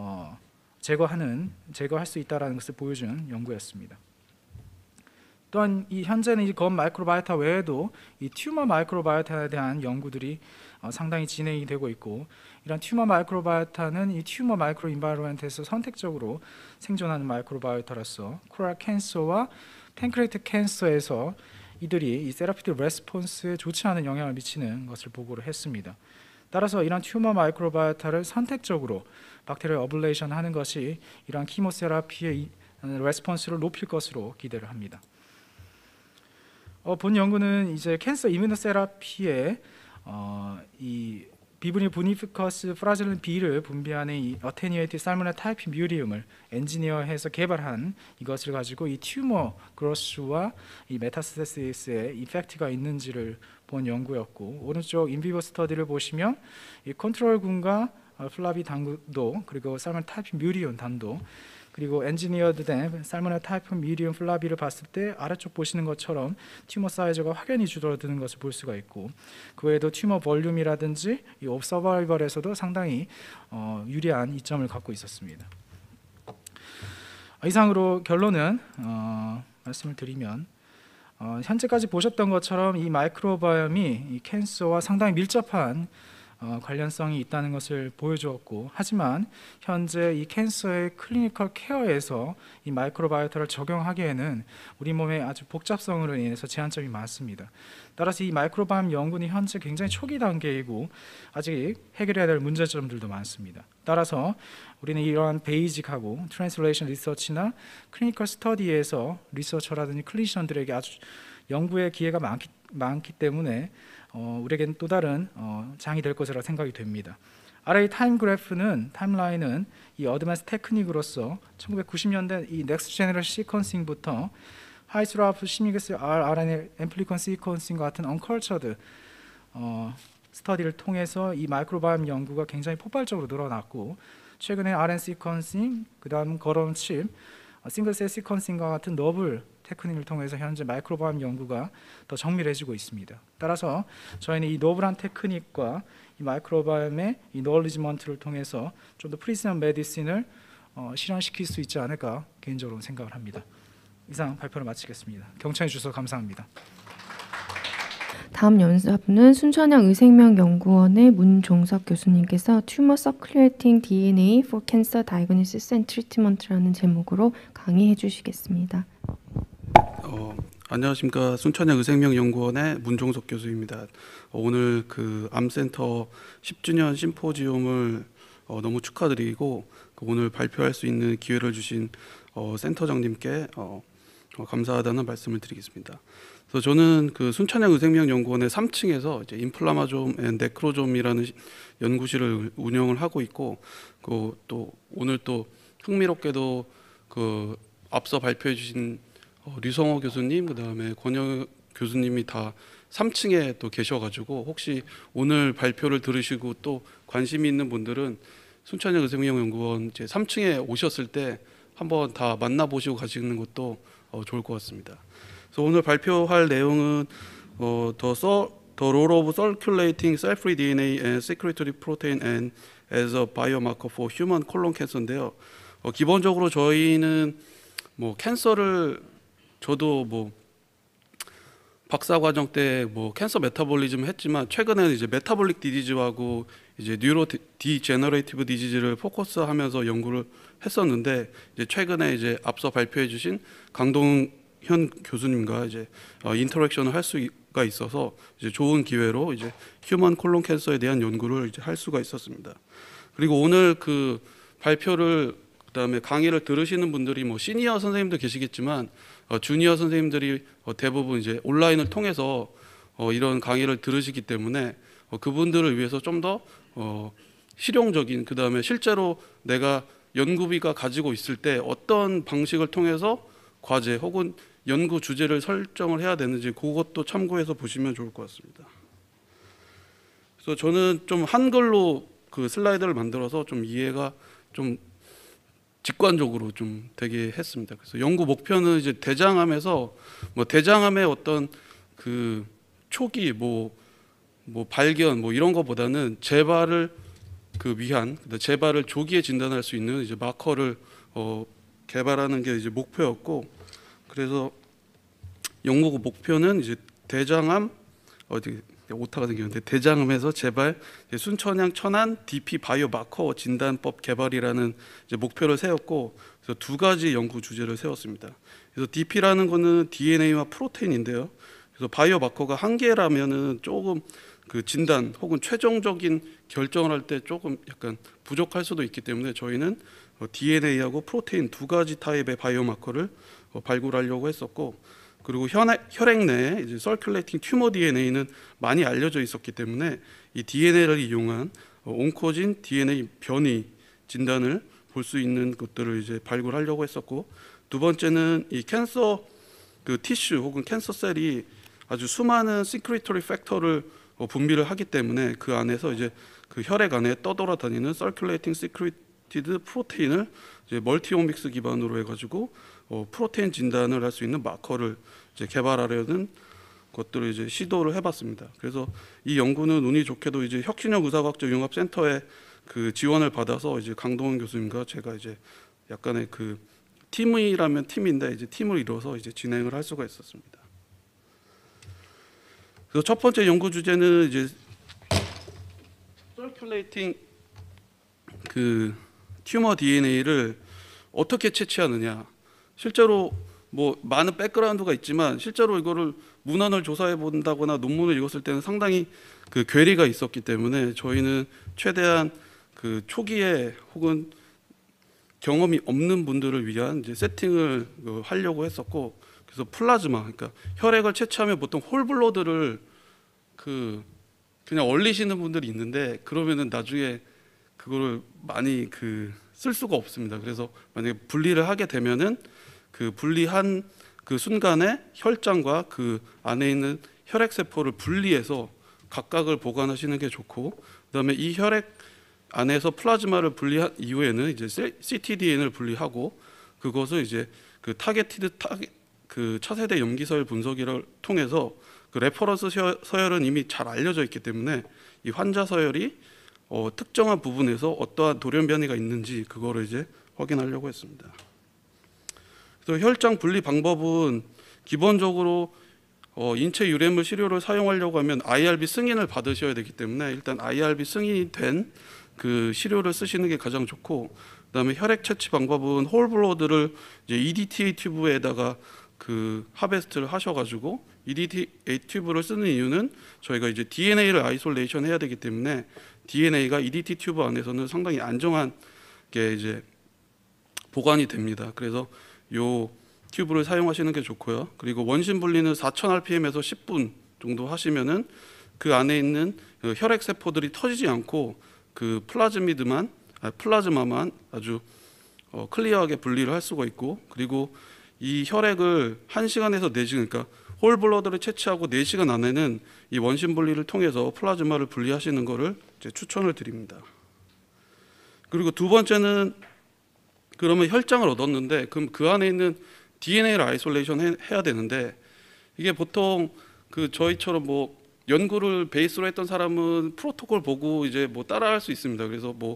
제거할 수 있다는 것을 보여준 연구였습니다. 또한 이 현재는 이 검 마이크로바이오타 외에도 이 튜머 마이크로바이오타에 대한 연구들이 상당히 진행이 되고 있고 이런 튜머 마이크로바이오타는 이 튜머 마이크로 인바이러먼트에서 선택적으로 생존하는 마이크로바이오타로서 코랄 캔서와 팬크레이틱 캔서에서 이들이 이 세라피틱 레스폰스에 좋지 않은 영향을 미치는 것을 보고를 했습니다. 따라서 이런 튜머 마이크로바이오타를 선택적으로 박테리아 어블레이션 하는 것이 이러한 키모세라피의 레스폰스를 높일 것으로 기대를 합니다. 본 연구는 이제 캔서 이뮤노세라피에 이 비브니 부니피커스 프라질린 B를 분비하는 이 어테니에이티드 살모넬라 타이피 뮤리움을 엔지니어해서 개발한 이것을 가지고 이 튜머 그로스와 이 메타스테시스에 이펙트가 있는지를 본 연구였고 오른쪽 인비버 스터디를 보시면 이 컨트롤군과 플라비 단도 그리고 살모넬라 타이피 뮤리움 단도 그리고 엔지니어드된 살모넬라 타이프 미디움 플라비를 봤을 때 아래쪽 보시는 것처럼 튜머 사이즈가 확연히 줄어드는 것을 볼 수가 있고 그 외에도 튜머 볼륨이라든지 이 옵서바이벌에서도 상당히 유리한 이점을 갖고 있었습니다. 이상으로 결론은 말씀을 드리면 현재까지 보셨던 것처럼 이 마이크로바이옴이 이 캔서와 상당히 밀접한 관련성이 있다는 것을 보여주었고 하지만 현재 이 캔서의 클리니컬 케어에서 이 마이크로바이오타를 적용하기에는 우리 몸의 아주 복잡성으로 인해서 제한점이 많습니다. 따라서 이 마이크로바이옴 연구는 현재 굉장히 초기 단계이고 아직 해결해야 될 문제점들도 많습니다. 따라서 우리는 이러한 베이직하고 트랜슬레이션 리서치나 클리니컬 스터디에서 리서처라든지 클리니션들에게 아주 연구의 기회가 많기 때문에 우리에게는 또 다른 장이 될 것이라 생각이 됩니다. RA 타임라인은 이 어드밴스 테크닉으로서 1990년대 이 넥스트 제너레이션 시퀀싱부터 하이스라프 시미그스 rRNA 앰플리콘 시퀀싱과 같은 언컬처드 스터디를 통해서 이 마이크로바이옴 연구가 굉장히 폭발적으로 늘어났고 최근에 RNA 시퀀싱, 그다음 걸음칩, 싱글셀 시퀀싱과 같은 너블 테크닉을 통해서 현재 마이크로바이옴 연구가 더 정밀해지고 있습니다. 따라서 저희는 이 노블한 테크닉과 이 마이크로바이옴의 이 노리지먼트를 통해서 좀 더 프리시전 메디신을 실현시킬 수 있지 않을까 개인적으로 생각을 합니다. 이상 발표를 마치겠습니다. 경청해 주셔서 감사합니다. 다음 연사분은 순천향 의생명연구원의 문종석 교수님께서 Tumor Circulating DNA for Cancer Diagnosis and Treatment라는 제목으로 강의해 주시겠습니다. 안녕하십니까. 순천향 의생명연구원의 문종석 교수입니다. 오늘 그 암센터 10주년 심포지움을 너무 축하드리고 오늘 발표할 수 있는 기회를 주신 센터장님께 감사하다는 말씀을 드리겠습니다. 그래서 저는 그 순천향 의생명연구원의 3층에서 이제 인플라마좀 앤 네크로좀이라는 연구실을 운영을 하고 있고 또 오늘 또 흥미롭게도 그 앞서 발표해 주신 류성호 교수님 그다음에 권영 교수님이 다 3층에 또 계셔가지고 혹시 오늘 발표를 들으시고 또 관심이 있는 분들은 순천향 의생명연구원 이제 3층에 오셨을 때 한번 다 만나보시고 가시는 것도 좋을 것 같습니다. 그래서 오늘 발표할 내용은 The role of circulating cell-free DNA and secretory protein and as a biomarker for human colon cancer인데요. 기본적으로 저희는 뭐 캔서를 저도 뭐 박사과정 때 뭐 캔서 메타볼리즘 했지만 최근에는 이제 메타볼릭 디지즈하고 이제 뉴로 디제너레이티브 디지즈를 포커스하면서 연구를 했었는데 이제 최근에 이제 앞서 발표해주신 강동현 교수님과 이제 인터랙션을 할 수가 있어서 이제 좋은 기회로 이제 휴먼 콜론 캔서에 대한 연구를 이제 할 수가 있었습니다. 그리고 오늘 그 발표를 그다음에 강의를 들으시는 분들이 뭐 시니어 선생님도 계시겠지만 주니어 선생님들이 대부분 이제 온라인을 통해서 이런 강의를 들으시기 때문에 그분들을 위해서 좀 더 실용적인 그다음에 실제로 내가 연구비가 가지고 있을 때 어떤 방식을 통해서 과제 혹은 연구 주제를 설정을 해야 되는지 그것도 참고해서 보시면 좋을 것 같습니다. 그래서 저는 좀 한글로 그 슬라이드를 만들어서 좀 이해가 좀 직관적으로 좀 되게 했습니다. 그래서 연구 목표는 이제 대장암에서 뭐 대장암의 어떤 그 초기 뭐 발견 뭐 이런 것보다는 재발을 그 위한 재발을 조기에 진단할 수 있는 이제 마커를 개발하는 게 이제 목표였고, 그래서 연구 목표는 이제 대장암 오타가 생겼는데 대장암에서 재발 순천향 천안 DP 바이오 마커 진단법 개발이라는 이제 목표를 세웠고, 그래서 두 가지 연구 주제를 세웠습니다. 그래서 DP라는 거는 DNA와 프로테인인데요. 그래서 바이오 마커가 한 개라면은 조금 그 진단 혹은 최종적인 결정을 할 때 조금 약간 부족할 수도 있기 때문에 저희는 DNA하고 프로테인 두 가지 타입의 바이오 마커를 발굴하려고 했었고, 그리고 혈액 내에 이제 서큘레이팅 튜머 DNA는 많이 알려져 있었기 때문에 이 DNA를 이용한 온코진 DNA 변이 진단을 볼 수 있는 것들을 이제 발굴하려고 했었고, 두 번째는 이 캔서 그 티슈 혹은 캔서 셀이 아주 수많은 시크리토리 팩터를 분비를 하기 때문에 그 안에서 이제 그 혈액 안에 떠돌아다니는 서큘레이팅 시크리티드 프로테인을 이제 멀티오믹스 기반으로 해가지고 프로테인 진단을 할 수 있는 마커를 이제 개발하려는 것들을 이제 시도를 해봤습니다. 그래서 이 연구는 운이 좋게도 이제 혁신형 의사과학적 융합센터에 그 지원을 받아서 이제 강동원 교수님과 제가 이제 약간의 그 팀이라면 팀인데 이제 팀을 이뤄서 이제 진행을 할 수가 있었습니다. 그래서 첫 번째 연구 주제는 이제 서큘레이팅 그 튜머 DNA를 어떻게 채취하느냐. 실제로 뭐 많은 백그라운드가 있지만 실제로 이거를 문헌을 조사해 본다거나 논문을 읽었을 때는 상당히 그 괴리가 있었기 때문에 저희는 최대한 그 초기에 혹은 경험이 없는 분들을 위한 이제 세팅을 하려고 했었고, 그래서 플라즈마, 그러니까 혈액을 채취하면 보통 홀블러드를 그냥 얼리시는 분들이 있는데 그러면은 나중에 그거를 많이 쓸 수가 없습니다. 그래서 만약에 분리를 하게 되면은 그 분리한 그 순간에 혈장과 그 안에 있는 혈액 세포를 분리해서 각각을 보관하시는 게 좋고, 그다음에 이 혈액 안에서 플라즈마를 분리한 이후에는 이제 ctDN을 분리하고 그것을 이제 그 그 차세대 염기서열 분석을 통해서 그 레퍼런스 서열은 이미 잘 알려져 있기 때문에 이 환자 서열이 특정한 부분에서 어떠한 돌연 변이가 있는지 그거를 이제 확인하려고 했습니다. 그래서 혈장 분리 방법은 기본적으로 인체 유래물 시료를 사용하려고 하면 IRB 승인을 받으셔야 되기 때문에 일단 IRB 승인이 된 그 시료를 쓰시는 게 가장 좋고, 그다음에 혈액 채취 방법은 홀블러드를 이제 EDTA 튜브에다가 그 하베스트를 하셔가지고 EDTA 튜브를 쓰는 이유는 저희가 이제 DNA를 아이솔레이션 해야 되기 때문에 DNA가 EDTA 튜브 안에서는 상당히 안정한 게 이제 보관이 됩니다. 그래서 요 튜브를 사용하시는 게 좋고요. 그리고 원심 분리는 4000rpm에서 10분 정도 하시면은 그 안에 있는 혈액 세포들이 터지지 않고 그 플라즈마만 아주 클리어하게 분리를 할 수가 있고, 그리고 이 혈액을 1시간에서 4시간, 그러니까 홀블러드를 채취하고 4시간 안에는 이 원심 분리를 통해서 플라즈마를 분리하시는 것을 이제 추천을 드립니다. 그리고 두 번째는 그러면 혈장을 얻었는데 그럼 그 안에 있는 DNA를 아이솔레이션 해야 되는데, 이게 보통 그 저희처럼 뭐 연구를 베이스로 했던 사람은 프로토콜 보고 이제 뭐 따라할 수 있습니다. 그래서 뭐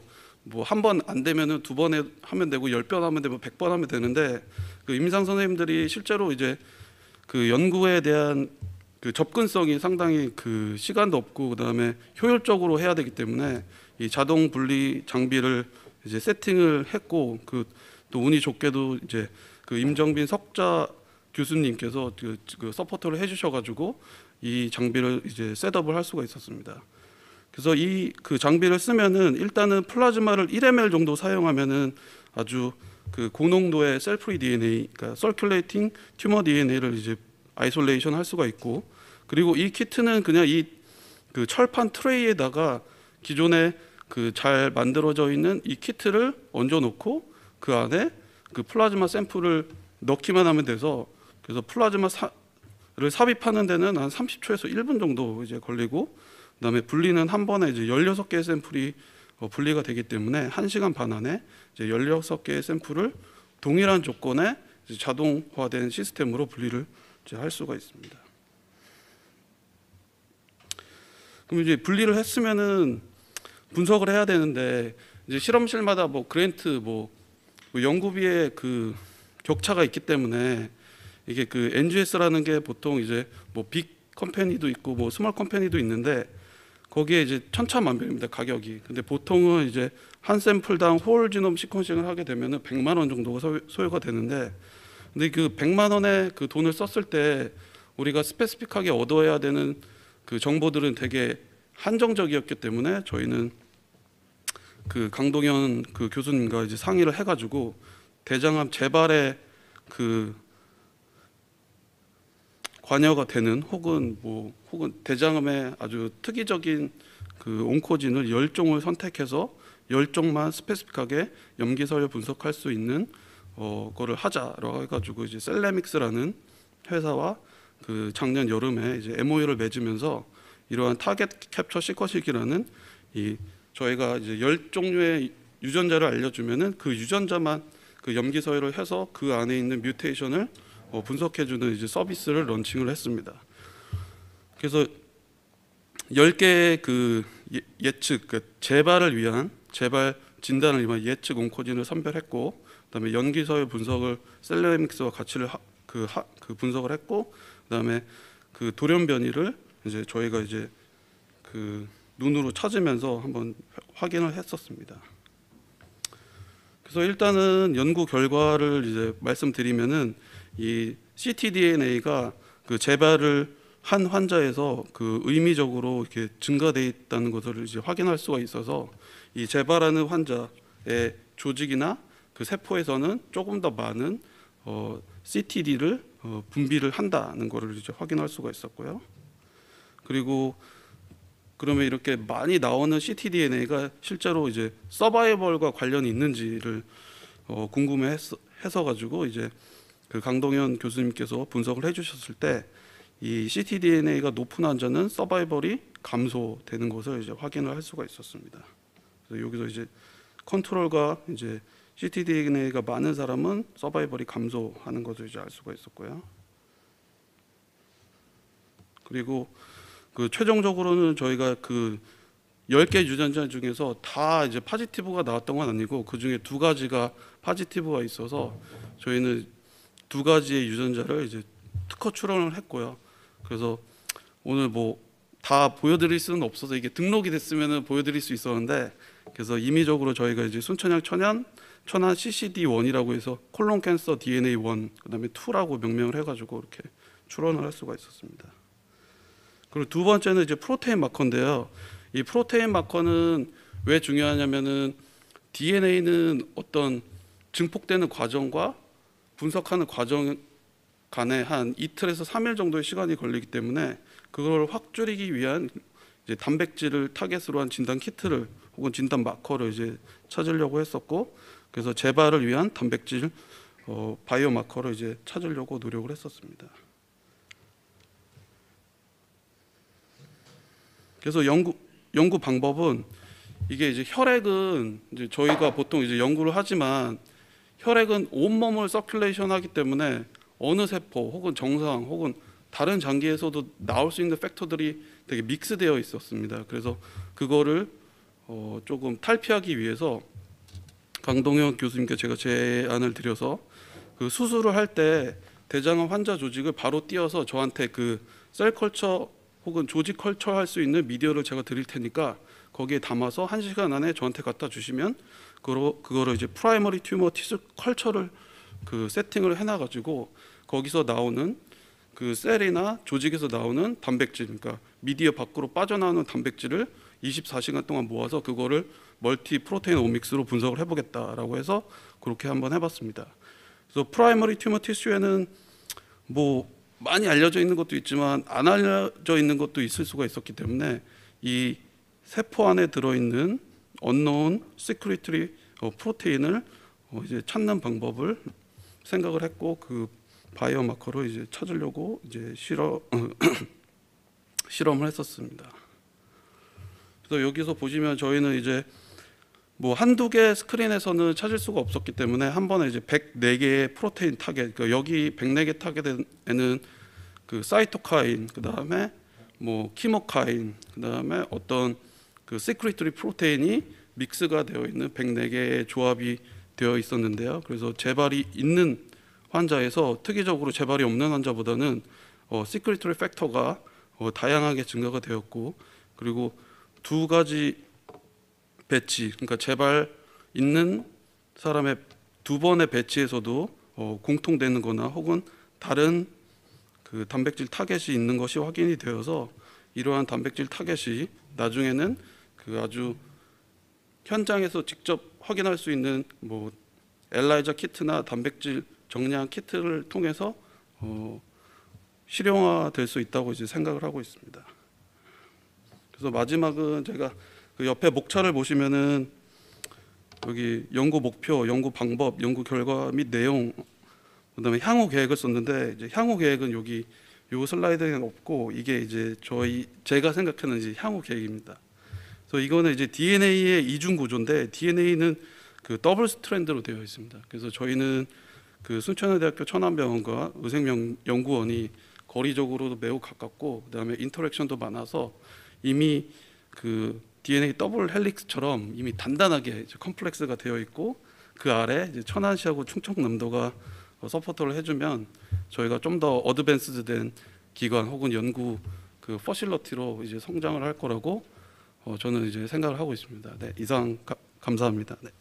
뭐 한 번 안 되면은 2번 하면 되고 10번 하면 되고 100번 하면 되는데 그 임상 선생님들이 실제로 이제 그 연구에 대한 그 접근성이 상당히 그 시간도 없고 그다음에 효율적으로 해야 되기 때문에 이 자동 분리 장비를 이제 세팅을 했고 그 또 운이 좋게도 이제 그 임정빈 석자 교수님께서 그 서포트를 해주셔가지고 이 장비를 이제 셋업을 할 수가 있었습니다. 그래서 이 그 장비를 쓰면은 일단은 플라즈마를 1ml 정도 사용하면은 아주 그 고농도의 셀프리 DNA, 그러니까 서큘레이팅 튜머 DNA를 이제 아이솔레이션 할 수가 있고, 그리고 이 키트는 그냥 이 그 철판 트레이에다가 기존에 그 잘 만들어져 있는 이 키트를 얹어 놓고 그 안에 그 플라즈마 샘플을 넣기만 하면 돼서, 그래서 플라즈마를 삽입하는 데는 한 30초에서 1분 정도 이제 걸리고, 그다음에 분리는 한 번에 이제 16개의 샘플이 분리가 되기 때문에 1시간 반 안에 이제 16개의 샘플을 동일한 조건에 이제 자동화된 시스템으로 분리를 이제 할 수가 있습니다. 그럼 이제 분리를 했으면은 분석을 해야 되는데, 이제 실험실마다 뭐 그랜트 뭐 연구비의 그 격차가 있기 때문에 이게 그 NGS라는 게 보통 이제 뭐 빅 컴퍼니도 있고 뭐 스몰 컴퍼니도 있는데 거기에 이제 천차만별입니다, 가격이. 근데 보통은 이제 한 샘플당 홀 지놈 시퀀싱을 하게 되면은 100만 원 정도가 소요가 되는데, 근데 그 100만 원의 그 돈을 썼을 때 우리가 스페시픽하게 얻어야 되는 그 정보들은 되게 한정적이었기 때문에 저희는 그 강동현 그 교수님과 이제 상의를 해가지고 대장암 재발에 그 관여가 되는 혹은 대장암의 아주 특이적인 그 온코진을 10종을 선택해서 10종만 스페시픽하게 염기서열 분석할 수 있는 거를 하자라고 해가지고 이제 셀레믹스라는 회사와 그 작년 여름에 이제 MOU를 맺으면서 이러한 타겟 캡처 시커식이라는 이 저희가 이제 10종류의 유전자를 알려주면은 그 유전자만 그 염기서열을 해서 그 안에 있는 뮤테이션을 분석해주는 이제 서비스를 런칭을 했습니다. 그래서 10개의 그 예측, 그 재발을 위한 재발 진단을 위한 예측 온코진을 선별했고, 그다음에 염기서열 분석을 셀레믹스와 같이 그 분석을 했고, 그다음에 그 돌연 변이를 이제 저희가 이제 그 눈으로 찾으면서 한번 확인을 했었습니다. 그래서 일단은 연구 결과를 이제 말씀드리면은 이 ctDNA가 그 재발을 한 환자에서 그 의미적으로 이렇게 증가돼 있다는 것을 이제 확인할 수가 있어서 이 재발하는 환자의 조직이나 그 세포에서는 조금 더 많은 CTD를 분비를 한다는 것을 이제 확인할 수가 있었고요. 그리고 그러면 이렇게 많이 나오는 ctDNA가 실제로 이제 서바이벌과 관련이 있는지를 궁금해서 가지고 이제 그 강동현 교수님께서 분석을 해주셨을 때 이 ctDNA가 높은 환자는 서바이벌이 감소되는 것을 이제 확인을 할 수가 있었습니다. 그래서 여기서 이제 컨트롤과 이제 ctDNA가 많은 사람은 서바이벌이 감소하는 것을 이제 알 수가 있었고요. 그리고 그 최종적으로는 저희가 그 10개 유전자 중에서 다 이제 파지티브가 나왔던 건 아니고 그 중에 2가지가 파지티브가 있어서 저희는 2가지의 유전자를 이제 특허 출원을 했고요. 그래서 오늘 뭐 다 보여드릴 수는 없어서 이게 등록이 됐으면은 보여드릴 수 있었는데, 그래서 임의적으로 저희가 이제 순천향 천안 CCD1이라고 해서 콜론 캔서 DNA1 그다음에 2라고 명명을 해가지고 이렇게 출원을 할 수가 있었습니다. 그리고 두 번째는 이제 프로테인 마커인데요. 이 프로테인 마커는 왜 중요하냐면은 DNA는 어떤 증폭되는 과정과 분석하는 과정 간에 한 이틀에서 3일 정도의 시간이 걸리기 때문에 그걸 확 줄이기 위한 이제 단백질을 타겟으로 한 진단 키트를 혹은 진단 마커를 이제 찾으려고 했었고, 그래서 재발을 위한 단백질 바이오 마커를 이제 찾으려고 노력을 했었습니다. 그래서 연구 방법은 이게 이제 혈액은 이제 저희가 보통 이제 연구를 하지만 혈액은 온몸을 서큘레이션 하기 때문에 어느 세포 혹은 정상 혹은 다른 장기에서도 나올 수 있는 팩터들이 되게 믹스되어 있었습니다. 그래서 그거를 조금 탈피하기 위해서 강동현 교수님께 제가 제안을 드려서 그 수술을 할 때 대장암 환자 조직을 바로 띄어서 저한테 그 셀 컬처 혹은 조직 컬처 할 수 있는 미디어를 제가 드릴 테니까 거기에 담아서 1시간 안에 저한테 갖다 주시면 그거를 이제 프라이머리 튜머 티슈 컬처를 그 세팅을 해놔가지고 거기서 나오는 그 셀이나 조직에서 나오는 단백질, 그러니까 미디어 밖으로 빠져나오는 단백질을 24시간 동안 모아서 그거를 멀티 프로테인 오믹스로 분석을 해보겠다라고 해서 그렇게 한번 해봤습니다. 그래서 프라이머리 튜머 티슈에는 뭐 많이 알려져 있는 것도 있지만 안 알려져 있는 것도 있을 수가 있었기 때문에 이 세포 안에 들어있는 unknown secretory 프로테인을 이제 찾는 방법을 생각을 했고 그 바이오 마커로 이제 찾으려고 이제 실험을 했었습니다. 그래서 여기서 보시면 저희는 이제 뭐 한두 개 스크린에서는 찾을 수가 없었기 때문에 한 번에 이제 104개의 프로테인 타겟, 그러니까 여기 104개 타겟에는 그 사이토카인, 그 다음에 뭐 키모카인, 그 다음에 어떤 그 시크리토리 프로테인이 믹스가 되어 있는 104개의 조합이 되어 있었는데요. 그래서 재발이 있는 환자에서 특이적으로 재발이 없는 환자보다는 시크리토리 팩터가 다양하게 증가가 되었고, 그리고 두 가지 배치, 그러니까 재발 있는 사람의 두 번의 배치에서도 공통되는 거나 혹은 다른 그 단백질 타겟이 있는 것이 확인이 되어서 이러한 단백질 타겟이 나중에는 그 아주 현장에서 직접 확인할 수 있는 뭐 엘라이자 키트나 단백질 정량 키트를 통해서 실용화될 수 있다고 이제 생각을 하고 있습니다. 그래서 마지막은 제가 그 옆에 목차를 보시면은 여기 연구 목표, 연구 방법, 연구 결과 및 내용, 그다음에 향후 계획을 썼는데 이제 향후 계획은 여기 요 슬라이드에 없고 이게 이제 제가 생각하는 이제 향후 계획입니다. 그래서 이거는 이제 DNA의 이중 구조인데 DNA는 그 더블 스트랜드로 되어 있습니다. 그래서 저희는 그 순천여대학교 천안병원과 의생연구원이 거리적으로도 매우 가깝고 그다음에 인터랙션도 많아서 이미 그 DNA 더블 헬릭스처럼 이미 단단하게 이제 컴플렉스가 되어 있고 그 아래 이제 천안시하고 충청남도가 서포터를 해주면 저희가 좀 더 어드밴스드된 기관 혹은 연구 그 퍼실러티로 이제 성장을 할 거라고 저는 이제 생각을 하고 있습니다. 네, 이상 감사합니다. 네.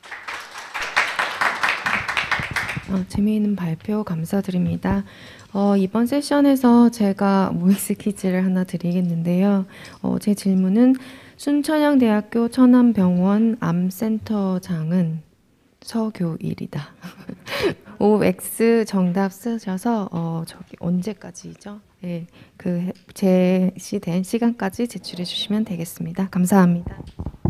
재미있는 발표 감사드립니다. 이번 세션에서 제가 모익스 퀴즈를 하나 드리겠는데요. 제 질문은 순천향대학교 천안병원 암센터장은 서교일이다. OX 정답 쓰셔서 저기 언제까지죠? 네, 그 제시된 시간까지 제출해 주시면 되겠습니다. 감사합니다.